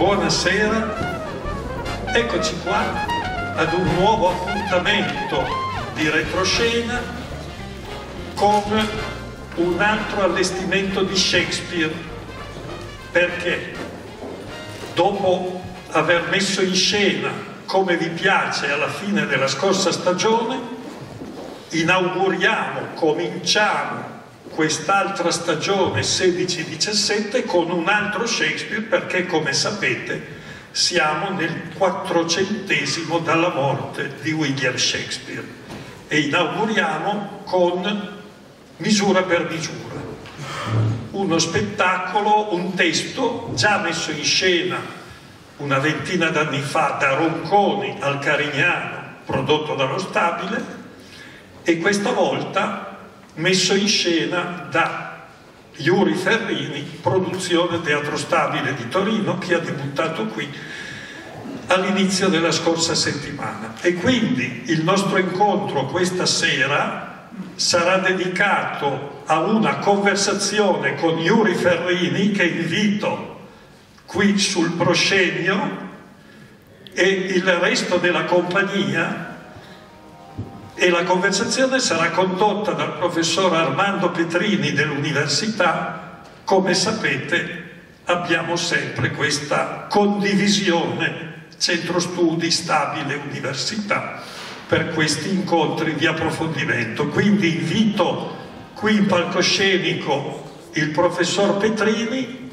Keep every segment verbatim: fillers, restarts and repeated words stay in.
buonasera, eccoci qua ad un nuovo appuntamento di retroscena con un altro allestimento di Shakespeare, perché dopo aver messo in scena come vi piace alla fine della scorsa stagione, inauguriamo, cominciamo quest'altra stagione sedici diciassette con un altro Shakespeare, perché come sapete siamo nel quattrocentesimo dalla morte di William Shakespeare e inauguriamo con Misura per misura, uno spettacolo, un testo già messo in scena una ventina d'anni fa da Ronconi al Carignano, prodotto dallo Stabile, e questa volta messo in scena da Yuri Ferrini, produzione Teatro Stabile di Torino, che ha debuttato qui all'inizio della scorsa settimana. E quindi il nostro incontro questa sera sarà dedicato a una conversazione con Yuri Ferrini, che invito qui sul proscenio, e il resto della compagnia. E la conversazione sarà condotta dal professor Armando Petrini dell'Università. Come sapete abbiamo sempre questa condivisione Centro Studi Stabile Università per questi incontri di approfondimento. Quindi invito qui in palcoscenico il professor Petrini,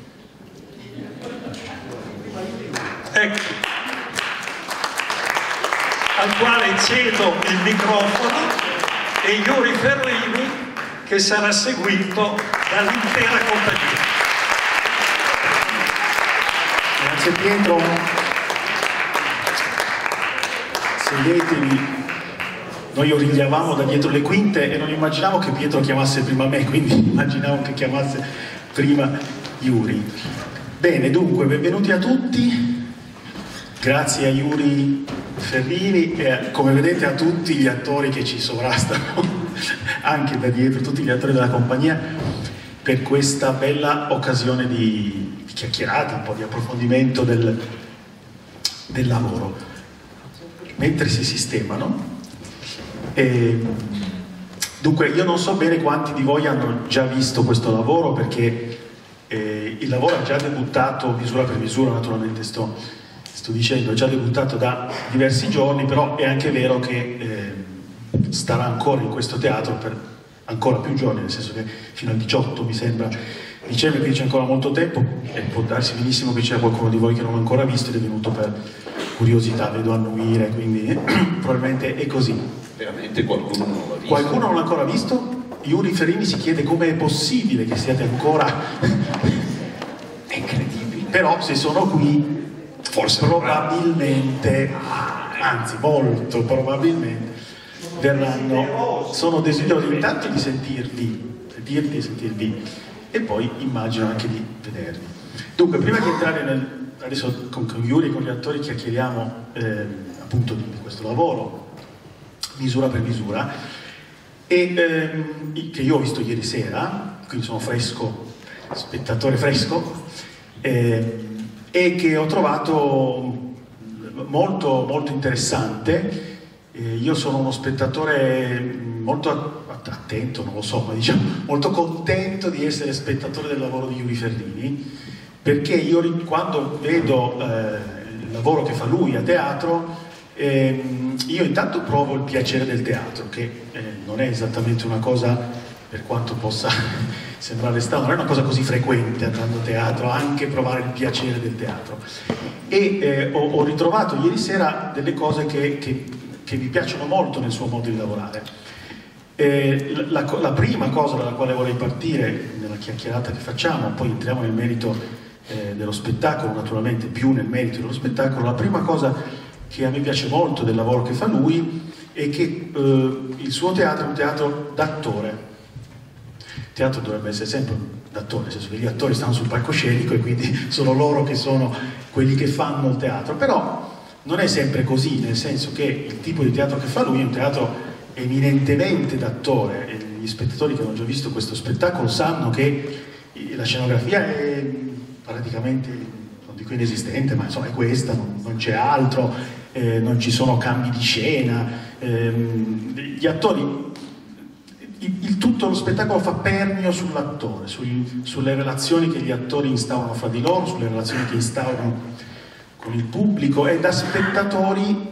ecco, al quale cedo il microfono, e Yuri Ferrini, che sarà seguito dall'intera compagnia. Grazie Pietro. Sedetevi. Noi origliavamo da dietro le quinte e non immaginavo che Pietro chiamasse prima me, quindi immaginavo che chiamasse prima Yuri. Bene, dunque, benvenuti a tutti. Grazie a Yuri Ferrini e, come vedete, a tutti gli attori che ci sovrastano anche da dietro, tutti gli attori della compagnia, per questa bella occasione di, di chiacchierata, un po' di approfondimento del, del lavoro mentre si sistemano. E, dunque, io non so bene quanti di voi hanno già visto questo lavoro, perché eh, il lavoro è già debuttato misura per misura, naturalmente sto sto dicendo, è già debuttato da diversi giorni, però è anche vero che eh, starà ancora in questo teatro per ancora più giorni, nel senso che fino al diciotto mi sembra dicembre, quindi c'è ancora molto tempo, e può darsi benissimo che c'è qualcuno di voi che non l'ha ancora visto ed è venuto per curiosità, vedo annuire, quindi eh, probabilmente è così. Veramente qualcuno non l'ha visto? Qualcuno non l'ha ancora visto? Yuri Ferrini si chiede come è possibile che siate ancora... è incredibile. Però se sono qui, forse probabilmente, anzi molto probabilmente, verranno, sono desiderosi intanto di sentirvi, sentirvi e sentirvi, e poi immagino anche di vedervi. Dunque, prima di entrare nel, adesso con, con Yuri e con gli attori chiacchieriamo eh, appunto di, di questo lavoro, misura per misura, e ehm, che io ho visto ieri sera, quindi sono fresco, spettatore fresco, eh, e che ho trovato molto, molto interessante. Eh, io sono uno spettatore molto attento, non lo so, ma diciamo molto contento di essere spettatore del lavoro di Yuri Ferrini, perché io quando vedo eh, il lavoro che fa lui a teatro, eh, io intanto provo il piacere del teatro, che eh, non è esattamente una cosa, per quanto possa sembrare strano, non è una cosa così frequente andando a teatro, anche provare il piacere del teatro. E eh, ho, ho ritrovato ieri sera delle cose che, che, che mi piacciono molto nel suo modo di lavorare. Eh, la, la, la prima cosa dalla quale vorrei partire nella chiacchierata che facciamo, poi entriamo nel merito eh, dello spettacolo, naturalmente più nel merito dello spettacolo, la prima cosa che a me piace molto del lavoro che fa lui è che eh, il suo teatro è un teatro d'attore. Il teatro dovrebbe essere sempre d'attore, nel senso che gli attori stanno sul palcoscenico e quindi sono loro che sono quelli che fanno il teatro, però non è sempre così, nel senso che il tipo di teatro che fa lui è un teatro eminentemente d'attore, e gli spettatori che hanno già visto questo spettacolo sanno che la scenografia è praticamente, non dico inesistente, ma insomma è questa, non, non c'è altro, eh, non ci sono cambi di scena, ehm, gli attori, il, il tutto lo spettacolo fa perno sull'attore, sul, sulle relazioni che gli attori instaurano fra di loro, sulle relazioni che instaurano con il pubblico, e da spettatori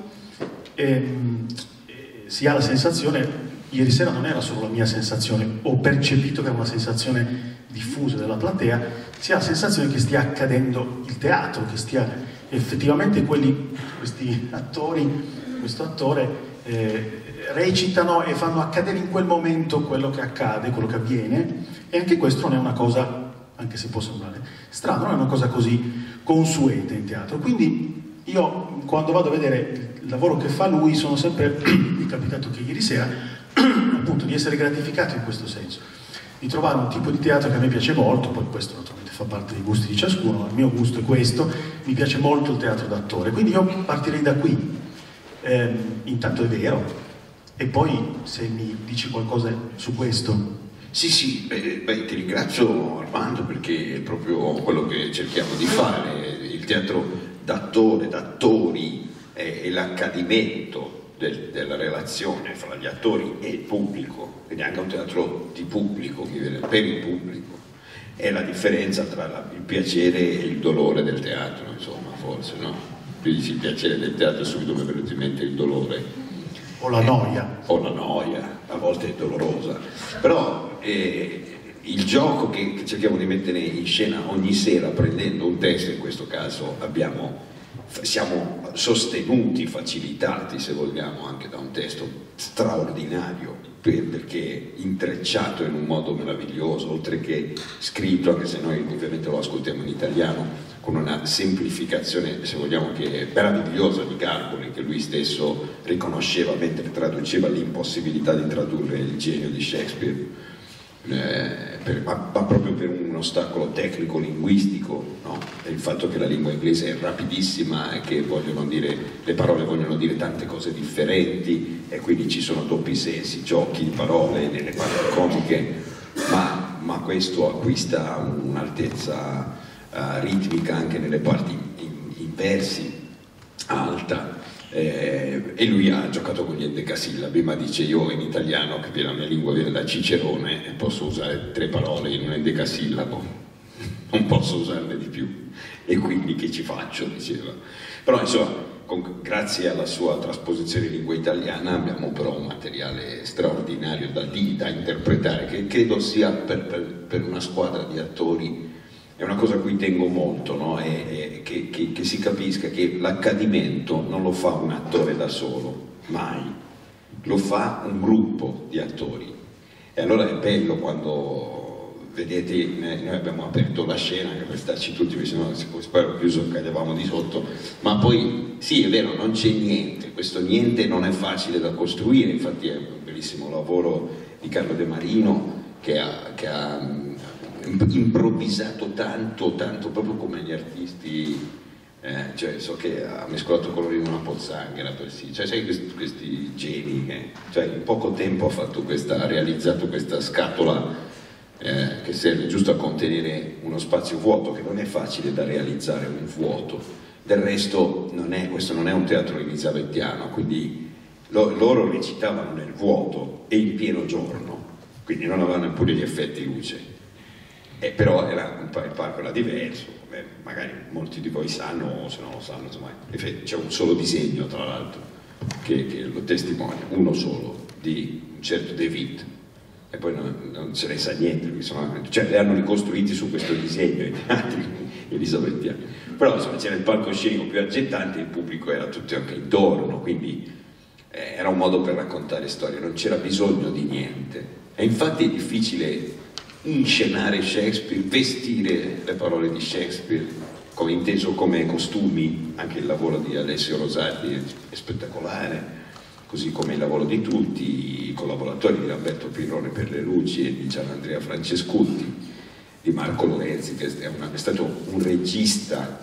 ehm, si ha la sensazione, ieri sera non era solo la mia sensazione, ho percepito che era una sensazione diffusa della platea, si ha la sensazione che stia accadendo il teatro, che stia effettivamente quelli, questi attori, questo attore eh, recitano e fanno accadere in quel momento quello che accade, quello che avviene, e anche questo non è una cosa, anche se può sembrare strano, non è una cosa così consueta in teatro. Quindi io quando vado a vedere il lavoro che fa lui sono sempre, mi è capitato che ieri sera, appunto di essere gratificato in questo senso, di trovare un tipo di teatro che a me piace molto, poi questo naturalmente fa parte dei gusti di ciascuno, il mio gusto è questo, mi piace molto il teatro d'attore, quindi io partirei da qui, eh, intanto è vero, e poi se mi dici qualcosa su questo. Sì, sì, beh, beh, ti ringrazio Armando, perché è proprio quello che cerchiamo di fare, il teatro d'attore, d'attori, è, è l'accadimento Del, della relazione fra gli attori e il pubblico, quindi anche un teatro di pubblico, per il pubblico, è la differenza tra la, il piacere e il dolore del teatro, insomma, forse, no? Quindi il piacere del teatro subito mi è venuto in mente il dolore. O la noia. Eh, o la noia, a volte è dolorosa. Però eh, il gioco che, che cerchiamo di mettere in scena ogni sera, prendendo un testo, in questo caso abbiamo siamo sostenuti, facilitati se vogliamo anche da un testo straordinario, perché intrecciato in un modo meraviglioso, oltre che scritto, anche se noi ovviamente lo ascoltiamo in italiano, con una semplificazione, se vogliamo, che è meravigliosa di Carbone, che lui stesso riconosceva mentre traduceva l'impossibilità di tradurre il genio di Shakespeare. Eh, per, ma, ma proprio per un ostacolo tecnico-linguistico, no? Il fatto che la lingua inglese è rapidissima e che vogliono dire, le parole vogliono dire tante cose differenti, e quindi ci sono doppi sensi, giochi di parole nelle parti comiche, ma, ma questo acquista un'altezza uh, ritmica anche nelle parti in, in versi, alta. Eh, e lui ha giocato con gli endecasillabi, ma dice: io in italiano, che la mia lingua viene da Cicerone, e posso usare tre parole in un endecasillabo, non posso usarne di più, e quindi che ci faccio, diceva. Però insomma, con, grazie alla sua trasposizione in lingua italiana abbiamo però un materiale straordinario da, di, da interpretare, che credo sia per, per, per una squadra di attori. È una cosa a cui tengo molto, no? è, è, che, che, che si capisca che l'accadimento non lo fa un attore da solo, mai, lo fa un gruppo di attori. E allora è bello quando vedete, noi abbiamo aperto la scena anche per starci tutti, perché sennò spero chiuso cadevamo di sotto, ma poi sì, è vero, non c'è niente, questo niente non è facile da costruire, infatti è un bellissimo lavoro di Carlo De Marino che ha, che ha improvvisato tanto, tanto proprio come gli artisti, eh, cioè so che ha mescolato colori in una pozzanghera, per sì, cioè sai questi, questi geni che cioè, in poco tempo ha fatto questa, ha realizzato questa scatola eh, che serve giusto a contenere uno spazio vuoto, che non è facile da realizzare un vuoto. Del resto non è, questo non è un teatro elisabettiano, quindi lo, loro recitavano nel vuoto e in pieno giorno, quindi non avevano neppure gli effetti luce. Eh, però era un, il palco era diverso, come magari molti di voi sanno, o se non lo sanno, insomma, c'è un solo disegno tra l'altro che, che lo testimonia, uno solo, di un certo De Witt, e poi non, non se ne sa niente, sono, cioè li hanno ricostruiti su questo disegno i teatri elisabettiani, però insomma c'era il palcoscenico più aggettante, il pubblico era tutto anche intorno, quindi eh, era un modo per raccontare storie, non c'era bisogno di niente, e infatti è difficile inscenare Shakespeare, vestire le parole di Shakespeare, come inteso come costumi. Anche il lavoro di Alessio Rosati è spettacolare, così come il lavoro di tutti i collaboratori di Lamberto Pirrone per le luci e di Gianandrea Francescutti, di Marco Lorenzi, che è, una, è stato un regista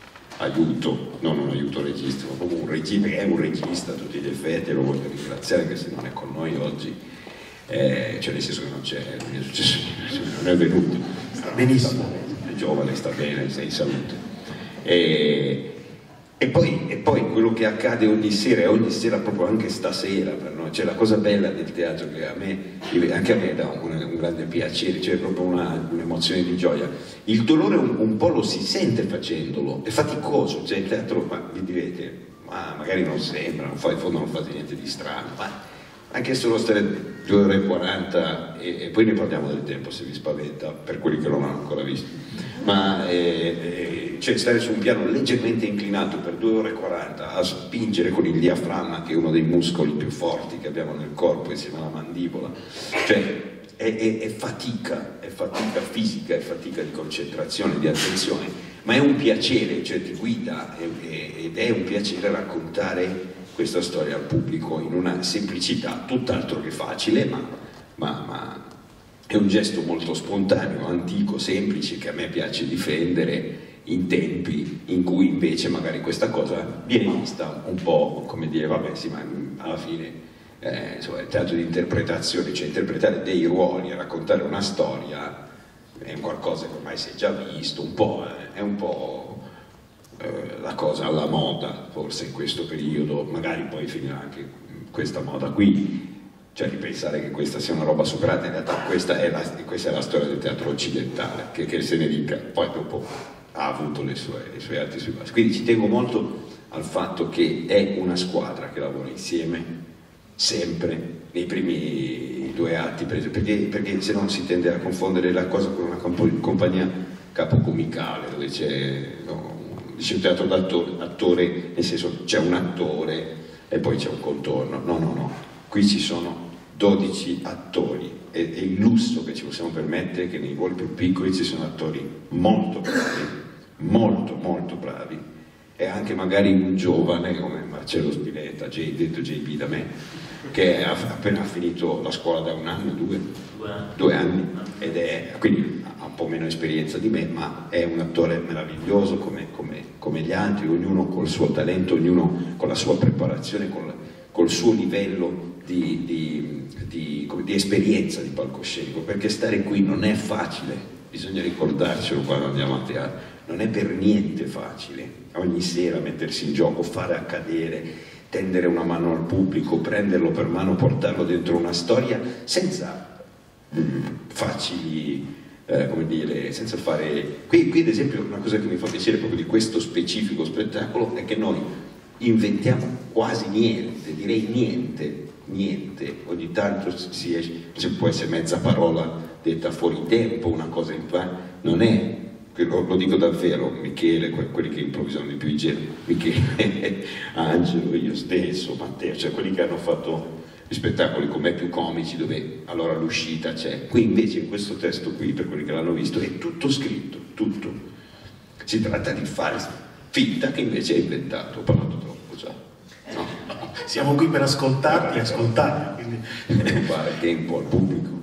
aiuto, non un aiuto regista, ma proprio un regista, che è un regista a tutti gli effetti, e lo voglio ringraziare, che se non è con noi oggi, Eh, cioè nel senso che non c'è, non è successo, non è venuto, sta benissimo, è giovane, sta bene, sei in salute, E, e, poi, e poi quello che accade ogni sera, e ogni sera proprio anche stasera per noi, cioè la cosa bella del teatro che a me, anche a me dà un, un grande piacere, cioè proprio un'emozione di gioia. Il dolore un, un po' lo si sente facendolo, è faticoso, cioè il teatro, ma vi direte, ma magari non sembra, non fa, in fondo non fate niente di strano, ma anche solo stare due ore e quaranta, e, e poi ne parliamo del tempo se vi spaventa, per quelli che non hanno ancora visto, ma eh, eh, cioè stare su un piano leggermente inclinato per due ore e quaranta a spingere con il diaframma, che è uno dei muscoli più forti che abbiamo nel corpo insieme alla mandibola, cioè è, è, è fatica, è fatica fisica, è fatica di concentrazione, di attenzione, ma è un piacere, cioè ti guida, è, è, ed è un piacere raccontare questa storia al pubblico in una semplicità tutt'altro che facile, ma, ma, ma è un gesto molto spontaneo, antico, semplice, che a me piace difendere in tempi in cui invece magari questa cosa viene vista un po' come dire, vabbè sì, ma alla fine eh, insomma, il teatro di interpretazione, cioè interpretare dei ruoli, raccontare una storia, è qualcosa che ormai si è già visto, un po', eh, è un po' la cosa alla moda forse in questo periodo, magari poi finirà anche questa moda qui, cioè di pensare che questa sia una roba superata. In realtà questa è la, questa è la storia del teatro occidentale, che, che se ne dica, poi dopo ha avuto le sue, i suoi alti e i suoi bassi. Quindi ci tengo molto al fatto che è una squadra che lavora insieme sempre nei primi due atti, perché, perché se no si tende a confondere la cosa con una compagnia capocomicale dove c'è, no, dice un teatro d'attore, nel senso c'è un attore e poi c'è un contorno. No, no, no, qui ci sono dodici attori e, e il lusso che ci possiamo permettere è che nei ruoli più piccoli ci sono attori molto bravi, molto molto bravi, e anche magari un giovane come Marcello Spinetta, J, detto J B da me, che ha appena finito la scuola da un anno, due, due anni, ed è quindi ha un po' meno esperienza di me, ma è un attore meraviglioso come, come, come gli altri, ognuno col suo talento, ognuno con la sua preparazione, col, col suo livello di, di, di, di esperienza di palcoscenico, perché stare qui non è facile, bisogna ricordarcelo quando andiamo a teatro, non è per niente facile, ogni sera mettersi in gioco, fare accadere, tendere una mano al pubblico, prenderlo per mano, portarlo dentro una storia senza mm, facili... Eh, come dire, senza fare... Qui, qui ad esempio una cosa che mi fa piacere proprio di questo specifico spettacolo è che noi inventiamo quasi niente, direi niente, niente, ogni tanto si esce, cioè può essere mezza parola detta fuori tempo, una cosa in fa, non è, lo, lo dico davvero, Michele, quelli che improvvisano di più in genere, Michele, Angelo, io stesso, Matteo, cioè quelli che hanno fatto gli spettacoli con me più comici, dove allora l'uscita c'è. Qui invece in questo testo qui, per quelli che l'hanno visto, è tutto scritto, tutto. Si tratta di fare finta che invece è inventato. Ho parlato troppo già. No. Siamo qui per ascoltarti e ascoltare, quindi devo fare tempo al pubblico.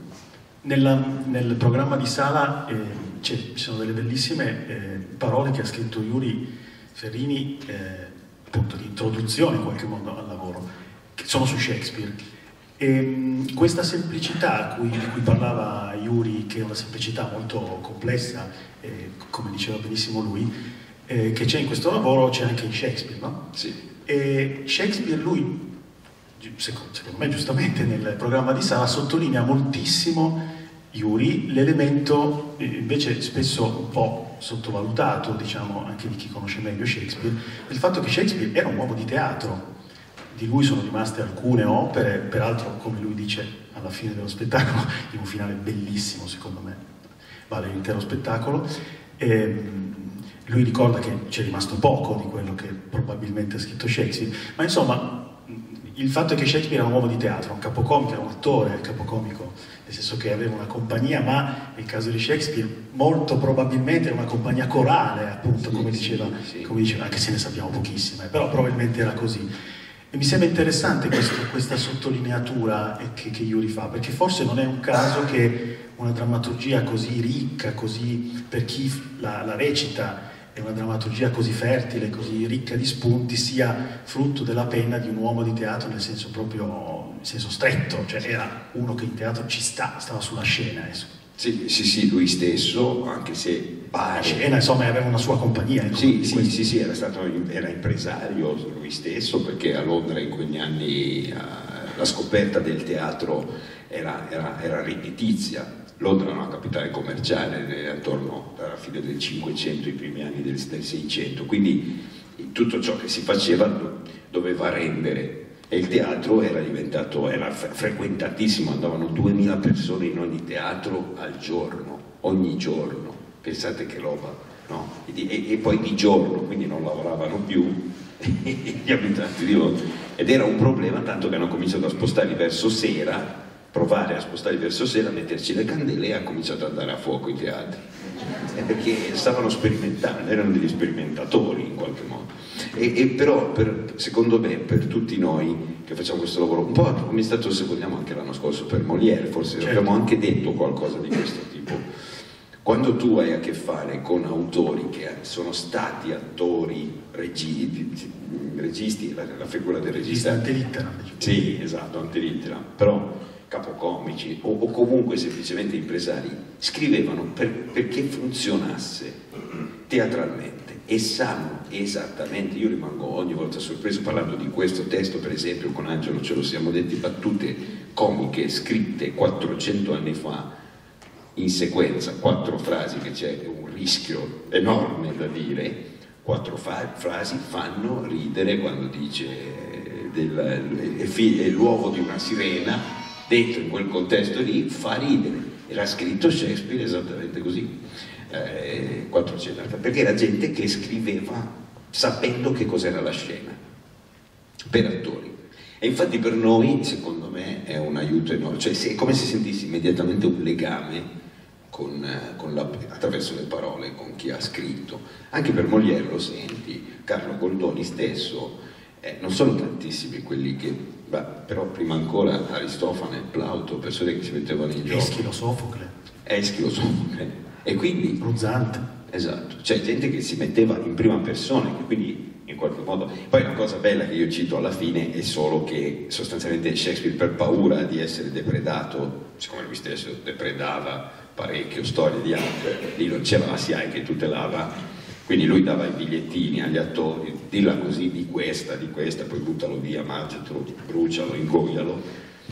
Nella, nel programma di sala eh, ci sono delle bellissime eh, parole che ha scritto Yuri Ferrini, eh, appunto di introduzione in qualche modo al lavoro, che sono su Shakespeare. E questa semplicità a cui, di cui parlava Yuri, che è una semplicità molto complessa, eh, come diceva benissimo lui, eh, che c'è in questo lavoro, c'è anche in Shakespeare, no? Sì. E Shakespeare, lui, secondo, secondo me giustamente nel programma di sala, sottolinea moltissimo, Yuri, l'elemento eh, invece spesso un po' sottovalutato, diciamo, anche di chi conosce meglio Shakespeare, del fatto che Shakespeare era un uomo di teatro. Di lui sono rimaste alcune opere, peraltro, come lui dice alla fine dello spettacolo, in un finale bellissimo secondo me, vale l'intero spettacolo, e lui ricorda che c'è rimasto poco di quello che probabilmente ha scritto Shakespeare, ma insomma il fatto è che Shakespeare era un uomo di teatro, un capocomico, era un attore capocomico, nel senso che aveva una compagnia, ma nel caso di Shakespeare molto probabilmente era una compagnia corale, appunto, sì, come, diceva, sì, sì. come diceva, anche se ne sappiamo pochissime, però probabilmente era così. E mi sembra interessante questo, questa sottolineatura che, che Yuri fa, perché forse non è un caso che una drammaturgia così ricca, così, per chi la, la recita, è una drammaturgia così fertile, così ricca di spunti, sia frutto della penna di un uomo di teatro nel senso proprio, nel senso stretto, cioè era uno che in teatro ci sta, stava sulla scena. Adesso. Sì, sì, sì, lui stesso, anche se pare... Scena, insomma, aveva una sua compagnia. Ecco, sì, sì, sì, sì, era stato era impresario lui stesso, perché a Londra in quegli anni eh, la scoperta del teatro era, era, era redditizia. Londra era una capitale commerciale attorno alla fine del Cinquecento, i primi anni del, del Seicento, quindi tutto ciò che si faceva doveva rendere. E il teatro era diventato, era frequentatissimo, andavano duemila persone in ogni teatro al giorno, ogni giorno, pensate che roba, no? E, e, e poi di giorno, quindi non lavoravano più gli abitanti di Londra, ed era un problema tanto che hanno cominciato a spostarli verso sera, provare a spostarli verso sera, a metterci le candele, e ha cominciato ad andare a fuoco i teatri, perché stavano sperimentando, erano degli sperimentatori in qualche modo. E, e però per, secondo me per tutti noi che facciamo questo lavoro, un po' come è stato, se vogliamo, anche l'anno scorso per Molière, forse certo. Abbiamo anche detto qualcosa di questo tipo, quando tu hai a che fare con autori che sono stati attori, regi, registi, la, la figura del regista antelitteram, sì, esatto, antelitteram, però capocomici o, o comunque semplicemente impresari scrivevano per, perché funzionasse teatralmente, e sanno esattamente, io rimango ogni volta sorpreso parlando di questo testo, per esempio con Angelo ce lo siamo detti, battute comiche scritte quattrocento anni fa in sequenza, quattro frasi che c'è un rischio enorme da dire, quattro fa frasi fanno ridere quando dice del, è l'uovo di una sirena, dentro in quel contesto lì fa ridere, era scritto Shakespeare esattamente così. Eh, quattrocento anni fa, perché era gente che scriveva sapendo che cos'era la scena per attori, e infatti per noi secondo me è un aiuto enorme, cioè è come se sentissi immediatamente un legame con, con la, attraverso le parole con chi ha scritto. Anche per Molière lo senti, Carlo Goldoni stesso, eh, non sono tantissimi quelli che, beh, però prima ancora Aristofane, Plauto, persone che si mettevano in gioco, Eschilo, Sofocle, Eschilo, Sofocle. E quindi, Ruzzante. esatto, c'è gente che si metteva in prima persona, che quindi in qualche modo... Poi una cosa bella che io cito alla fine è solo che sostanzialmente Shakespeare, per paura di essere depredato, siccome lui stesso depredava parecchio storie di arte, lì non c'era la S I A E che tutelava, quindi lui dava i bigliettini agli attori, dilla così, di questa, di questa, poi buttalo via, mangiatelo, brucialo, ingoialo.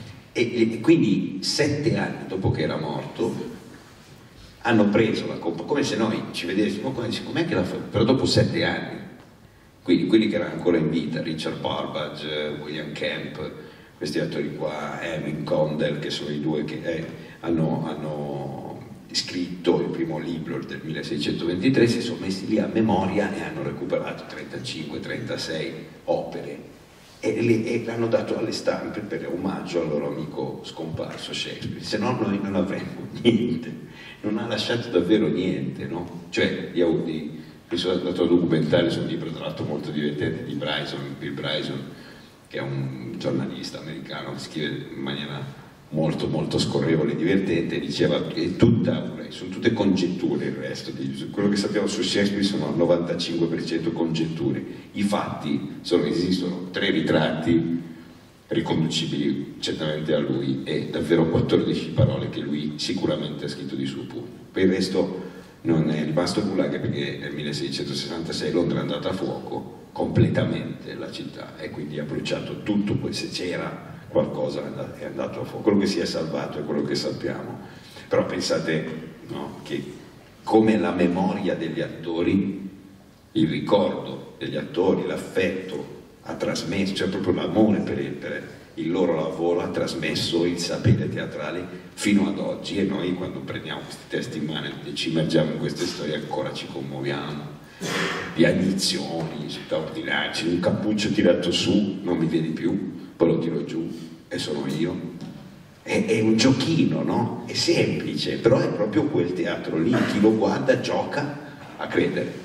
E, e quindi sette anni dopo che era morto hanno preso la colpa, come se noi ci vedessimo, com'è che la fa? Però dopo sette anni, quindi quelli che erano ancora in vita, Richard Burbage, William Kemp, questi attori qua, Emin Condell, che sono i due che eh, hanno, hanno scritto il primo libro del milleseicentoventitré, si sono messi lì a memoria e hanno recuperato trentacinque trentasei opere e, le, e l'hanno dato alle stampe per omaggio al loro amico scomparso Shakespeare, se no noi non avremmo niente. Non ha lasciato davvero niente, no? Cioè, io di, sono andato a documentare su un libro tra l'altro molto divertente di Bryson, Bill Bryson, che è un giornalista americano che scrive in maniera molto molto scorrevole e divertente, e diceva che è tutta, sono tutte congetture il resto, di, quello che sappiamo su Shakespeare sono al novantacinque per cento congetture, i fatti sono, esistono tre ritratti riconducibili certamente a lui e davvero quattordici parole che lui sicuramente ha scritto di suo pugno. Per il resto non è rimasto nulla, anche perché nel milleseicentosessantasei Londra è andata a fuoco completamente, la città, e quindi ha bruciato tutto, poi se c'era qualcosa è andato a fuoco, quello che si è salvato è quello che sappiamo. Però pensate, no, che come la memoria degli attori, il ricordo degli attori, l'affetto ha trasmesso, cioè proprio l'amore per il, per il loro lavoro ha trasmesso il sapere teatrale fino ad oggi, e noi quando prendiamo questi testi in mano e ci immergiamo in queste storie ancora ci commuoviamo. Pianizioni straordinarie, un cappuccio tirato su, non mi vedi più, poi lo tiro giù e sono io. È, è un giochino, no? È semplice, però è proprio quel teatro lì, chi lo guarda gioca a credere.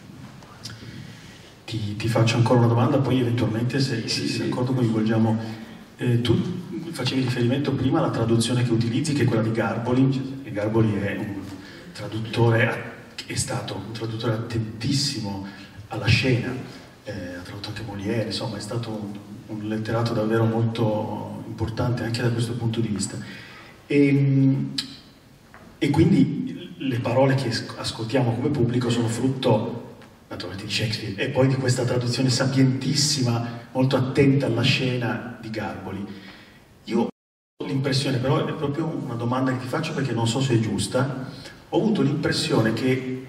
Ti, ti faccio ancora una domanda, poi eventualmente se sì, sei sì. d'accordo coinvolgiamo. Eh, tu facevi riferimento prima alla traduzione che utilizzi, che è quella di Garboli. Cioè, Garboli è un traduttore, è stato un traduttore attentissimo alla scena, eh, ha tradotto anche Molière, insomma è stato un, un letterato davvero molto importante anche da questo punto di vista. E, e quindi le parole che ascoltiamo come pubblico sono frutto naturalmente di Shakespeare e poi di questa traduzione sapientissima, molto attenta alla scena di Garboli. Io ho l'impressione, però è proprio una domanda che ti faccio perché non so se è giusta, ho avuto l'impressione che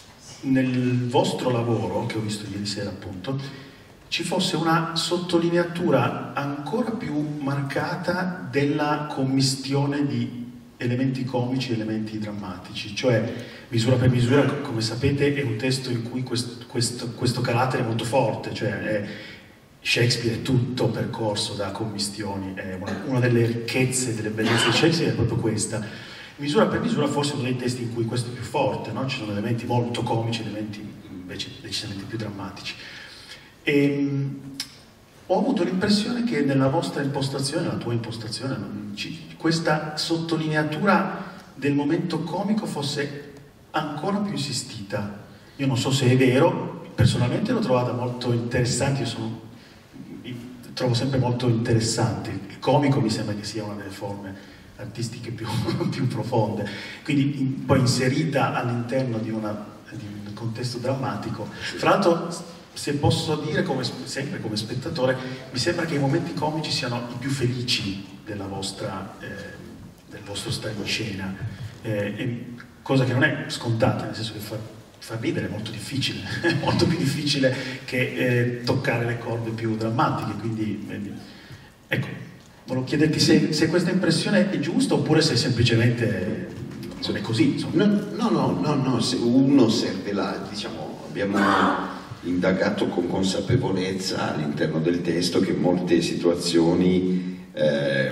nel vostro lavoro, che ho visto ieri sera appunto, ci fosse una sottolineatura ancora più marcata della commistione di elementi comici e elementi drammatici, cioè Misura per misura, come sapete, è un testo in cui questo, questo, questo carattere è molto forte, cioè è, Shakespeare è tutto percorso da commistioni, è una, una delle ricchezze, delle bellezze di Shakespeare è proprio questa. Misura per misura forse è uno dei testi in cui questo è più forte, no? Ci sono elementi molto comici, elementi invece decisamente più drammatici. E, ho avuto l'impressione che nella vostra impostazione, nella tua impostazione, questa sottolineatura del momento comico fosse ancora più insistita. Io non so se è vero, personalmente l'ho trovata molto interessante, io sono, trovo sempre molto interessante. Il comico mi sembra che sia una delle forme artistiche più, più profonde, quindi in, poi inserita all'interno di, una, di un contesto drammatico. Tra l'altro, se posso dire, come, sempre come spettatore, mi sembra che i momenti comici siano i più felici della vostra, eh, del vostro stare in scena, eh, e, cosa che non è scontata, nel senso che far, far ridere è molto difficile, molto più difficile che eh, toccare le corde più drammatiche, quindi eh, ecco, volevo chiederti se, se questa impressione è giusta oppure se semplicemente non è così. Insomma. No, no, no, no, no, se uno serve là, diciamo, abbiamo indagato con consapevolezza all'interno del testo che molte situazioni, eh,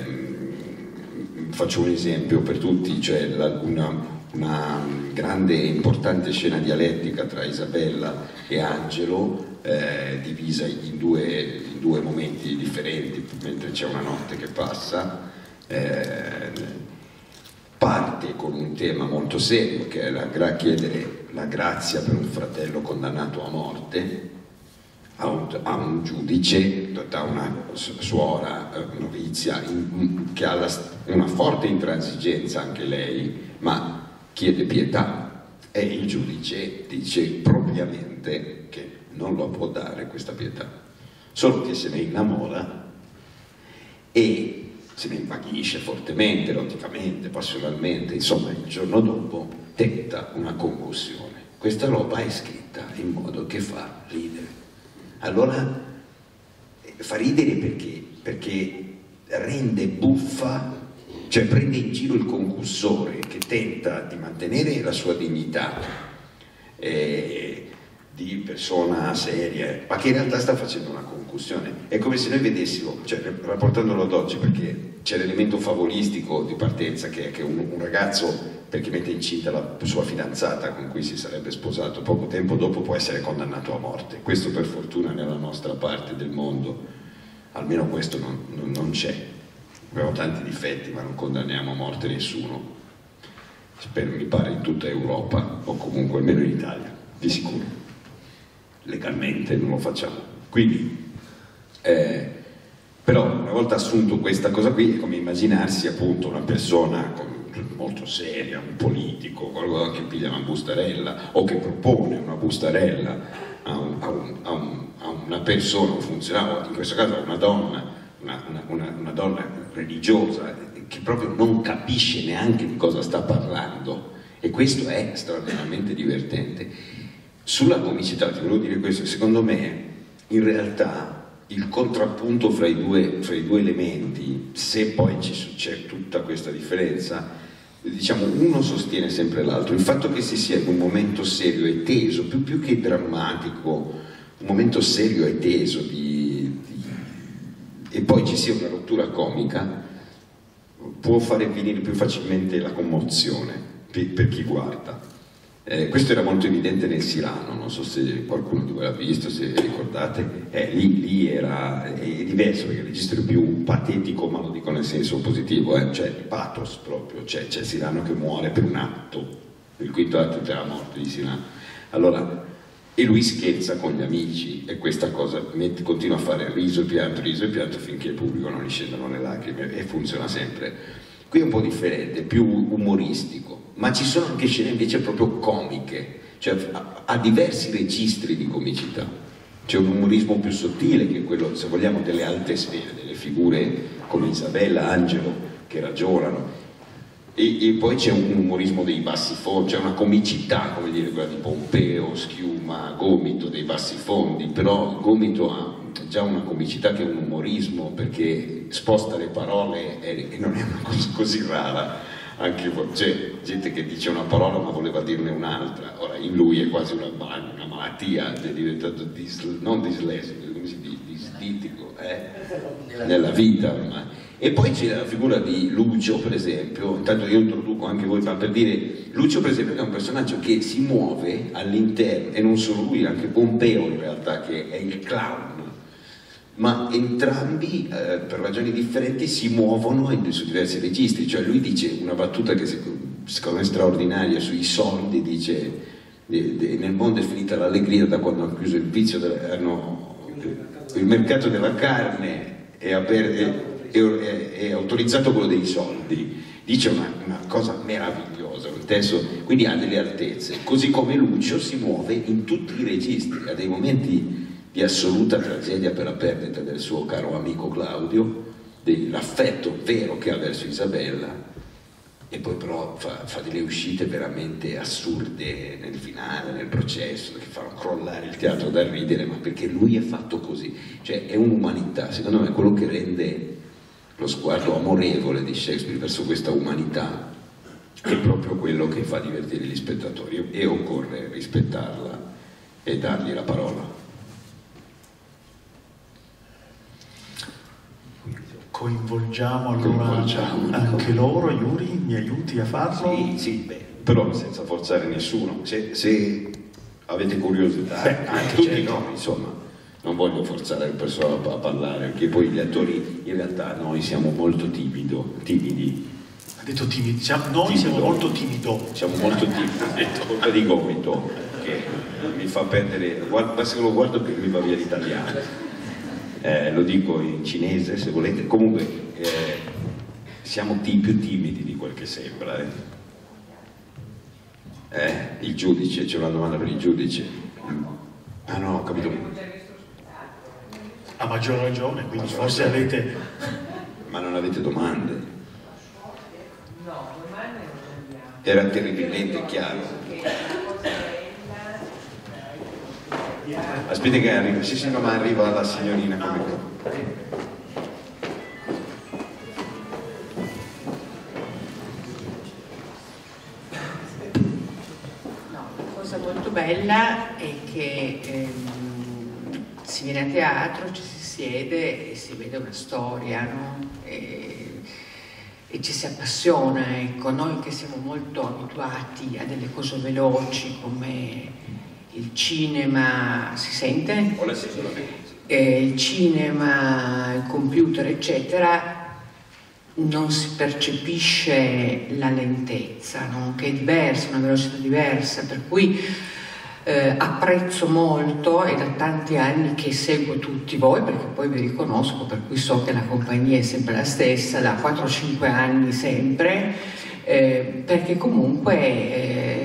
faccio un esempio per tutti, cioè la, una, una grande e importante scena dialettica tra Isabella e Angelo, eh, divisa in due, in due momenti differenti, mentre c'è una notte che passa, eh, parte con un tema molto serio che è la, chiedere la grazia per un fratello condannato a morte a un, a un giudice, da una suora eh, novizia in, che ha la, una forte intransigenza anche lei, ma chiede pietà e il giudice dice propriamente che non lo può dare questa pietà, solo che se ne innamora e se ne invaghisce fortemente, eroticamente, passionalmente, insomma il giorno dopo tenta una concussione. Questa roba è scritta in modo che fa ridere. Allora fa ridere perché? Perché rende buffa, cioè prende in giro il concussore che tenta di mantenere la sua dignità eh, di persona seria, ma che in realtà sta facendo una concussione. È come se noi vedessimo, cioè rapportandolo ad oggi, perché c'è l'elemento favolistico di partenza che è che un, un ragazzo, perché mette incinta la sua fidanzata con cui si sarebbe sposato poco tempo dopo, può essere condannato a morte. Questo per fortuna nella nostra parte del mondo, almeno questo non, non, non c'è. Abbiamo tanti difetti ma non condanniamo a morte nessuno, spero, mi pare in tutta Europa o comunque almeno in Italia, di sicuro. Legalmente non lo facciamo. Quindi eh, però una volta assunto questa cosa qui è come immaginarsi appunto una persona con, molto seria, un politico, qualcuno che piglia una bustarella o che propone una bustarella a, un, a, un, a, un, a una persona, un funzionario, in questo caso a una donna, una, una, una, una donna religiosa che proprio non capisce neanche di cosa sta parlando, e questo è straordinariamente divertente. Sulla comicità ti volevo dire questo, secondo me in realtà il contrappunto fra i due, fra i due elementi, se poi c'è tutta questa differenza, diciamo uno sostiene sempre l'altro. Il fatto che si sia in un momento serio e teso, più, più che drammatico, un momento serio e teso di, di, e poi ci sia una rottura comica, può fare venire più facilmente la commozione per, per chi guarda. Eh, questo era molto evidente nel Cyrano, non so se qualcuno di voi l'ha visto, se ricordate, eh, lì, lì era è diverso perché il registro è più patetico, ma lo dico nel senso positivo, eh, cioè pathos proprio, c'è, c'è Cyrano che muore per un atto, il quinto atto è la morte di Cyrano. Allora, e lui scherza con gli amici e questa cosa mette, continua a fare riso e pianto, riso e pianto finché il pubblico non gli scendono le lacrime e funziona sempre. Qui è un po' differente, più umoristico, ma ci sono anche scene invece proprio comiche, cioè ha, ha diversi registri di comicità. C'è un umorismo più sottile che è quello, se vogliamo, delle alte sfere, delle figure come Isabella, Angelo, che ragionano. E, e poi c'è un umorismo dei bassi fondi, c'è una comicità, come dire, quella di Pompeo, Schiuma, Gomito, dei bassi fondi, però Gomito ha già una comicità che è un umorismo, perché sposta le parole e, e non è una cosa così rara. Anche c'è gente che dice una parola ma voleva dirne un'altra. Ora in lui è quasi una, una malattia, è diventato disl, non dislessico, come si dice, disditico eh? nella vita ormai. E poi c'è la figura di Lucio, per esempio. Intanto io introduco anche voi, ma per dire, Lucio per esempio è un personaggio che si muove all'interno, e non solo lui, anche Pompeo in realtà, che è il clown, ma entrambi eh, per ragioni differenti si muovono in, su diversi registri. Cioè lui dice una battuta che secondo me è straordinaria sui soldi, dice de, de, nel mondo è finita l'allegria da quando hanno chiuso il vizio del, hanno, il mercato della carne è, aper, è, è, è, è autorizzato quello dei soldi. Dice una, una cosa meravigliosa, un testo, quindi ha delle altezze, così come Lucio si muove in tutti i registri, ha dei momenti di assoluta tragedia per la perdita del suo caro amico Claudio, l'affetto vero che ha verso Isabella, e poi però fa, fa delle uscite veramente assurde nel finale, nel processo, che fanno crollare il teatro da ridere, ma perché lui è fatto così, cioè è un'umanità. Secondo me quello che rende lo sguardo amorevole di Shakespeare verso questa umanità è proprio quello che fa divertire gli spettatori, e occorre rispettarla e dargli la parola. Coinvolgiamo allora Coinvolgiamo, anche loro. Yuri, mi aiuti a farlo? Sì, sì, beh, però senza forzare nessuno. Se, se avete curiosità, beh, anche tutti certo. Noi, insomma, non voglio forzare le persone a parlare, perché poi gli attori, in realtà noi siamo molto timido, timidi. Ha detto timidi, siamo, noi timido. siamo molto timido. Siamo molto timidi, ha detto colpa di Gomito, che mi fa perdere, guarda, se lo guardo che mi va via l'italiano. Eh, lo dico in cinese se volete, comunque eh, siamo più timidi di quel che sembra. Eh? Eh, il giudice, c'è una domanda per il giudice. Ah no, ho capito. Ha maggior ragione, quindi maggior forse ragione. Avete... Ma non avete domande? No, domande non abbiamo. Era terribilmente chiaro. Aspetti che arriva, sì sì, no, ma arriva la signorina come... No, la cosa molto bella è che ehm, si viene a teatro, ci si siede e si vede una storia, no? E, e ci si appassiona, ecco, noi che siamo molto abituati a delle cose veloci come il cinema, si sente? Eh, il cinema, il computer, eccetera, non si percepisce la lentezza, no? Che è diversa, una velocità diversa, per cui eh, apprezzo molto, e da tanti anni che seguo tutti voi, perché poi vi riconosco, per cui so che la compagnia è sempre la stessa, da quattro cinque anni sempre, eh, perché comunque... Eh,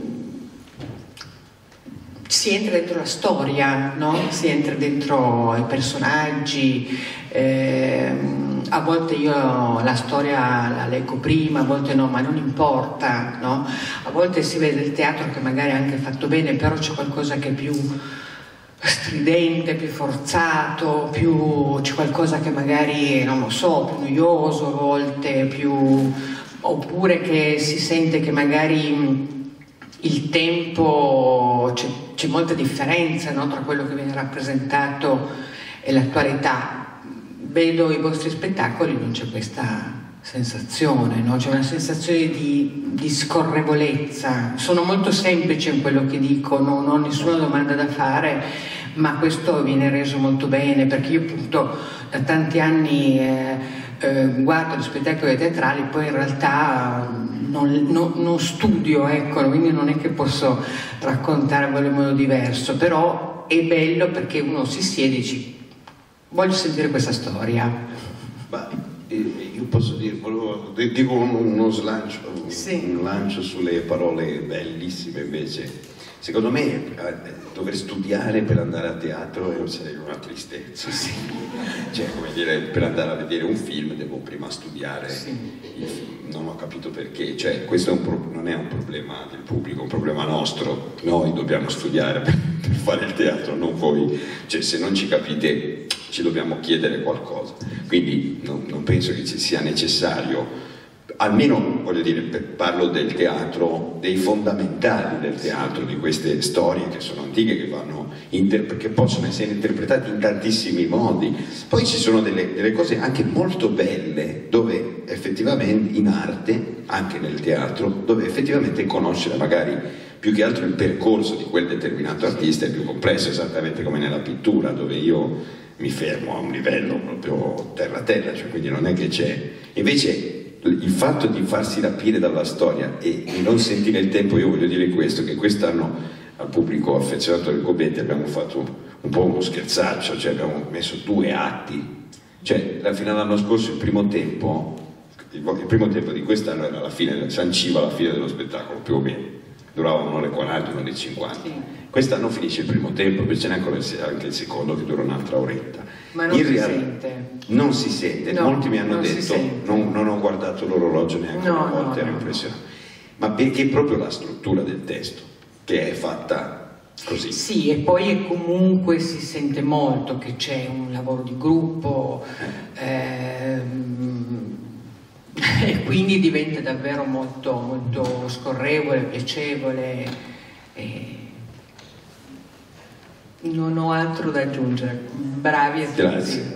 si entra dentro la storia, no? Si entra dentro i personaggi, eh, a volte io la storia la leggo prima, a volte no, ma non importa, no? A volte si vede il teatro che magari è anche fatto bene, però c'è qualcosa che è più stridente, più forzato, più c'è qualcosa che magari, non lo so, più noioso a volte, più... oppure che si sente che magari il tempo, c'è molta differenza, no, tra quello che viene rappresentato e l'attualità. Vedo i vostri spettacoli, non c'è questa sensazione, no? C'è una sensazione di, di scorrevolezza. Sono molto semplice in quello che dico, non ho nessuna domanda da fare, ma questo viene reso molto bene, perché io appunto da tanti anni eh, eh, guardo gli spettacoli teatrali, poi in realtà non, non, non studio, ecco, quindi non è che posso raccontare in modo diverso, però è bello perché uno si siede e dice voglio sentire questa storia. Ma, eh, io posso dire, volevo, dico uno slancio, sì. un lancio sulle parole bellissime invece. Secondo me eh, dover studiare per andare a teatro è una tristezza, sì. Cioè, come dire, per andare a vedere un film devo prima studiare sì. il film, non ho capito perché, cioè questo è un pro- non è un problema del pubblico, è un problema nostro, noi dobbiamo studiare per, per fare il teatro, non voi, cioè se non ci capite ci dobbiamo chiedere qualcosa, quindi non, non penso che ci sia necessario. Almeno, voglio dire, parlo del teatro, dei fondamentali del teatro, di queste storie che sono antiche, che, vanno inter- che possono essere interpretate in tantissimi modi. Poi ci sono delle, delle cose anche molto belle, dove effettivamente in arte, anche nel teatro, dove effettivamente conoscere magari più che altro il percorso di quel determinato artista è più complesso, esattamente come nella pittura, dove io mi fermo a un livello proprio terra-terra, cioè quindi non è che c'è... Invece il fatto di farsi rapire dalla storia e di non sentire il tempo, io voglio dire questo, che quest'anno al pubblico affezionato del Gobetti abbiamo fatto un po' uno scherzaccio, cioè abbiamo messo due atti, cioè fino all'anno scorso il primo tempo, il, il primo tempo di quest'anno era la fine, sanciva la fine dello spettacolo, più o meno, durava un'ora e quaranta, un'ora e cinquanta. Quest'anno finisce il primo tempo, invece n'è ancora anche il secondo che dura un'altra oretta. Ma non in si real... sente. Non si sente, No, molti mi hanno non detto, non, non ho guardato l'orologio neanche no, una volta, no, ero no. impressionato. Ma perché proprio la struttura del testo, che è fatta così. Sì, e poi comunque si sente molto che c'è un lavoro di gruppo, ehm, e quindi diventa davvero molto, molto scorrevole, piacevole. E non ho altro da aggiungere. Bravi a tutti. Grazie.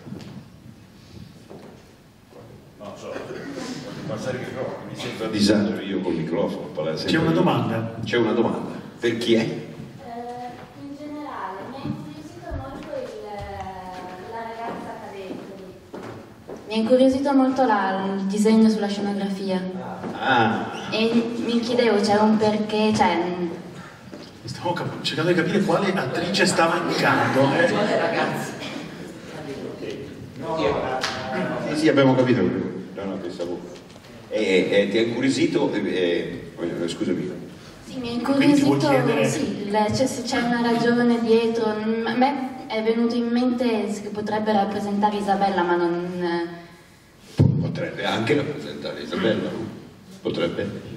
No, so, passare il microfono, mi sento A disagio io col microfono. C'è una domanda. C'è una domanda. Per chi è? In generale mi ha incuriosito molto il, la ragazza cadente. Mi ha incuriosito molto la, il disegno sulla scenografia. Ah. E mi chiedevo, c'è un perché, cioè... Stavo cap- cercando di capire quale attrice stava indicando. Eh. Sì, sì, abbiamo capito. No, no, pensavo. E, e, ti ha incuriosito? E, e, scusami. Sì, mi ha Quindi ti vuoi incuriosito, chiedere- sì, le- cioè, se c'è una ragione dietro. A me è venuto in mente che potrebbe rappresentare Isabella, ma non... Potrebbe anche rappresentare Isabella, no? Potrebbe.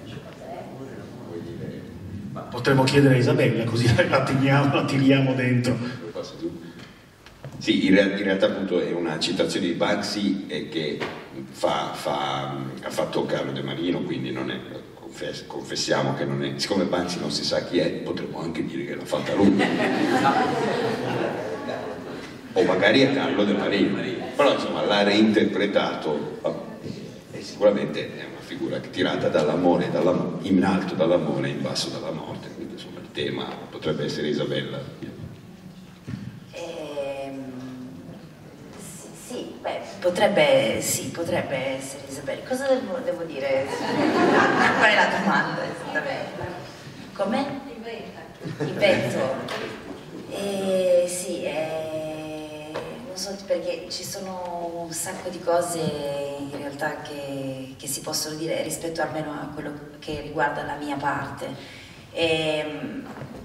Potremmo chiedere a Isabella, così la tiriamo, la tiriamo dentro. Sì, in, real- in realtà appunto è una citazione di Banksy eh, che fa, fa, ha fatto Carlo De Marino, quindi non è, confess- confessiamo che non è, siccome Banksy non si sa chi è, potremmo anche dire che l'ha fatta lui. O magari è Carlo De Marino, però insomma l'ha reinterpretato e sicuramente è una figura tirata dall'amore, dalla, in alto dall'amore e in basso dalla morte, quindi insomma il tema potrebbe essere Isabella. Ehm, sì, sì, beh, potrebbe, sì, potrebbe essere Isabella. Cosa devo, devo dire? Qual è la domanda esattamente? Come? Invento. Eh, sì, eh, non so perché ci sono un sacco di cose in realtà che, che si possono dire rispetto almeno a quello che riguarda la mia parte. Ehm,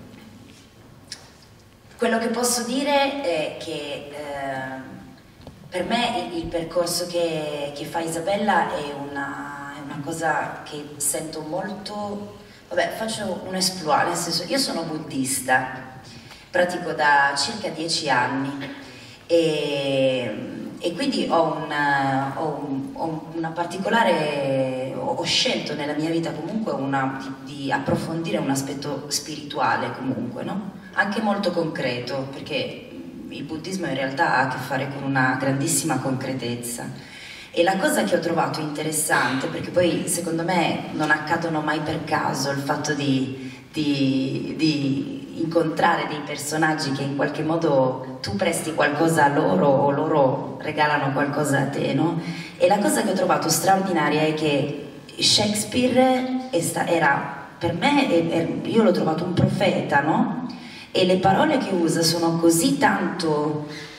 Quello che posso dire è che eh, per me il, il percorso che, che fa Isabella è una, è una cosa che sento molto... Vabbè, faccio un exploit, nel senso, io sono buddista, pratico da circa dieci anni e, e quindi ho una, ho un, ho una particolare... ho scelto nella mia vita comunque una, di, di approfondire un aspetto spirituale comunque, no? Anche molto concreto, perché il buddismo in realtà ha a che fare con una grandissima concretezza. E la cosa che ho trovato interessante, perché poi secondo me non accadono mai per caso il fatto di, di, di incontrare dei personaggi che in qualche modo tu presti qualcosa a loro o loro regalano qualcosa a te, no? E la cosa che ho trovato straordinaria è che Shakespeare era, per me, io l'ho trovato un profeta, no? E le parole che usa sono così tanto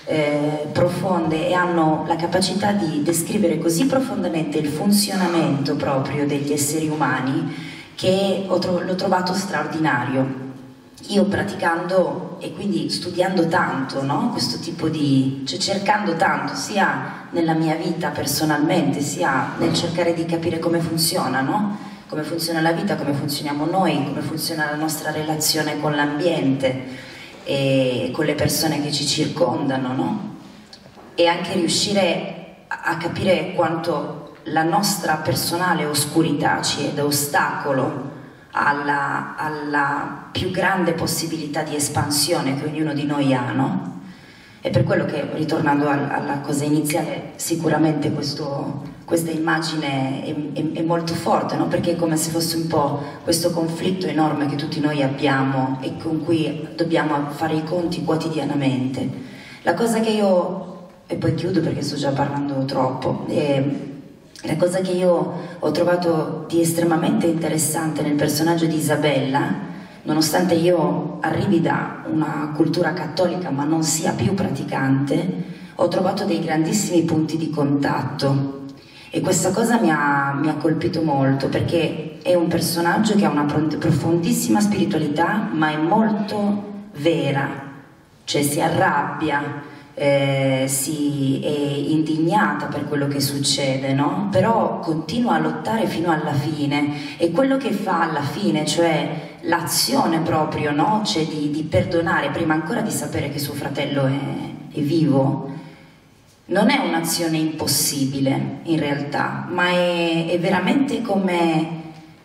eh, profonde e hanno la capacità di descrivere così profondamente il funzionamento proprio degli esseri umani che ho tro- l'ho trovato straordinario. Io praticando e quindi studiando tanto, no? Questo tipo di, cioè cercando tanto sia nella mia vita personalmente sia nel cercare di capire come funziona, no? Come funziona la vita, come funzioniamo noi, come funziona la nostra relazione con l'ambiente e con le persone che ci circondano, no? E anche riuscire a capire quanto la nostra personale oscurità ci è da ostacolo alla, alla più grande possibilità di espansione che ognuno di noi ha, no? E per quello che, ritornando al, alla cosa iniziale, sicuramente questo, questa immagine è, è, è molto forte, no? Perché è come se fosse un po' questo conflitto enorme che tutti noi abbiamo e con cui dobbiamo fare i conti quotidianamente. La cosa che io, e poi chiudo perché sto già parlando troppo, è, la cosa che io ho trovato di estremamente interessante nel personaggio di Isabella, nonostante io arrivi da una cultura cattolica ma non sia più praticante, ho trovato dei grandissimi punti di contatto e questa cosa mi ha, mi ha colpito molto, perché è un personaggio che ha una profondissima spiritualità ma è molto vera, cioè si arrabbia, Eh, si è indignata per quello che succede, no? Però continua a lottare fino alla fine, e quello che fa alla fine, cioè l'azione proprio, no? Cioè di, di perdonare prima ancora di sapere che suo fratello è, è vivo, non è un'azione impossibile in realtà, ma è, è veramente come,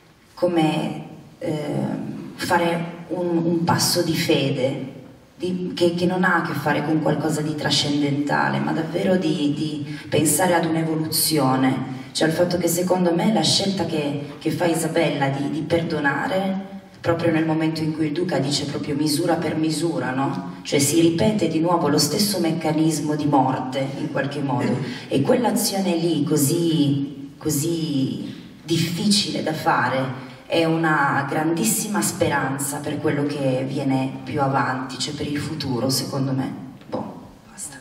come eh, fare un, un passo di fede. Di, che, che non ha a che fare con qualcosa di trascendentale, ma davvero di, di pensare ad un'evoluzione, cioè al fatto che secondo me la scelta che, che fa Isabella di, di perdonare, proprio nel momento in cui il duca dice proprio misura per misura, no? Cioè si ripete di nuovo lo stesso meccanismo di morte in qualche modo, e quell'azione lì così, così difficile da fare è una grandissima speranza per quello che viene più avanti, cioè per il futuro, secondo me. Boh, basta.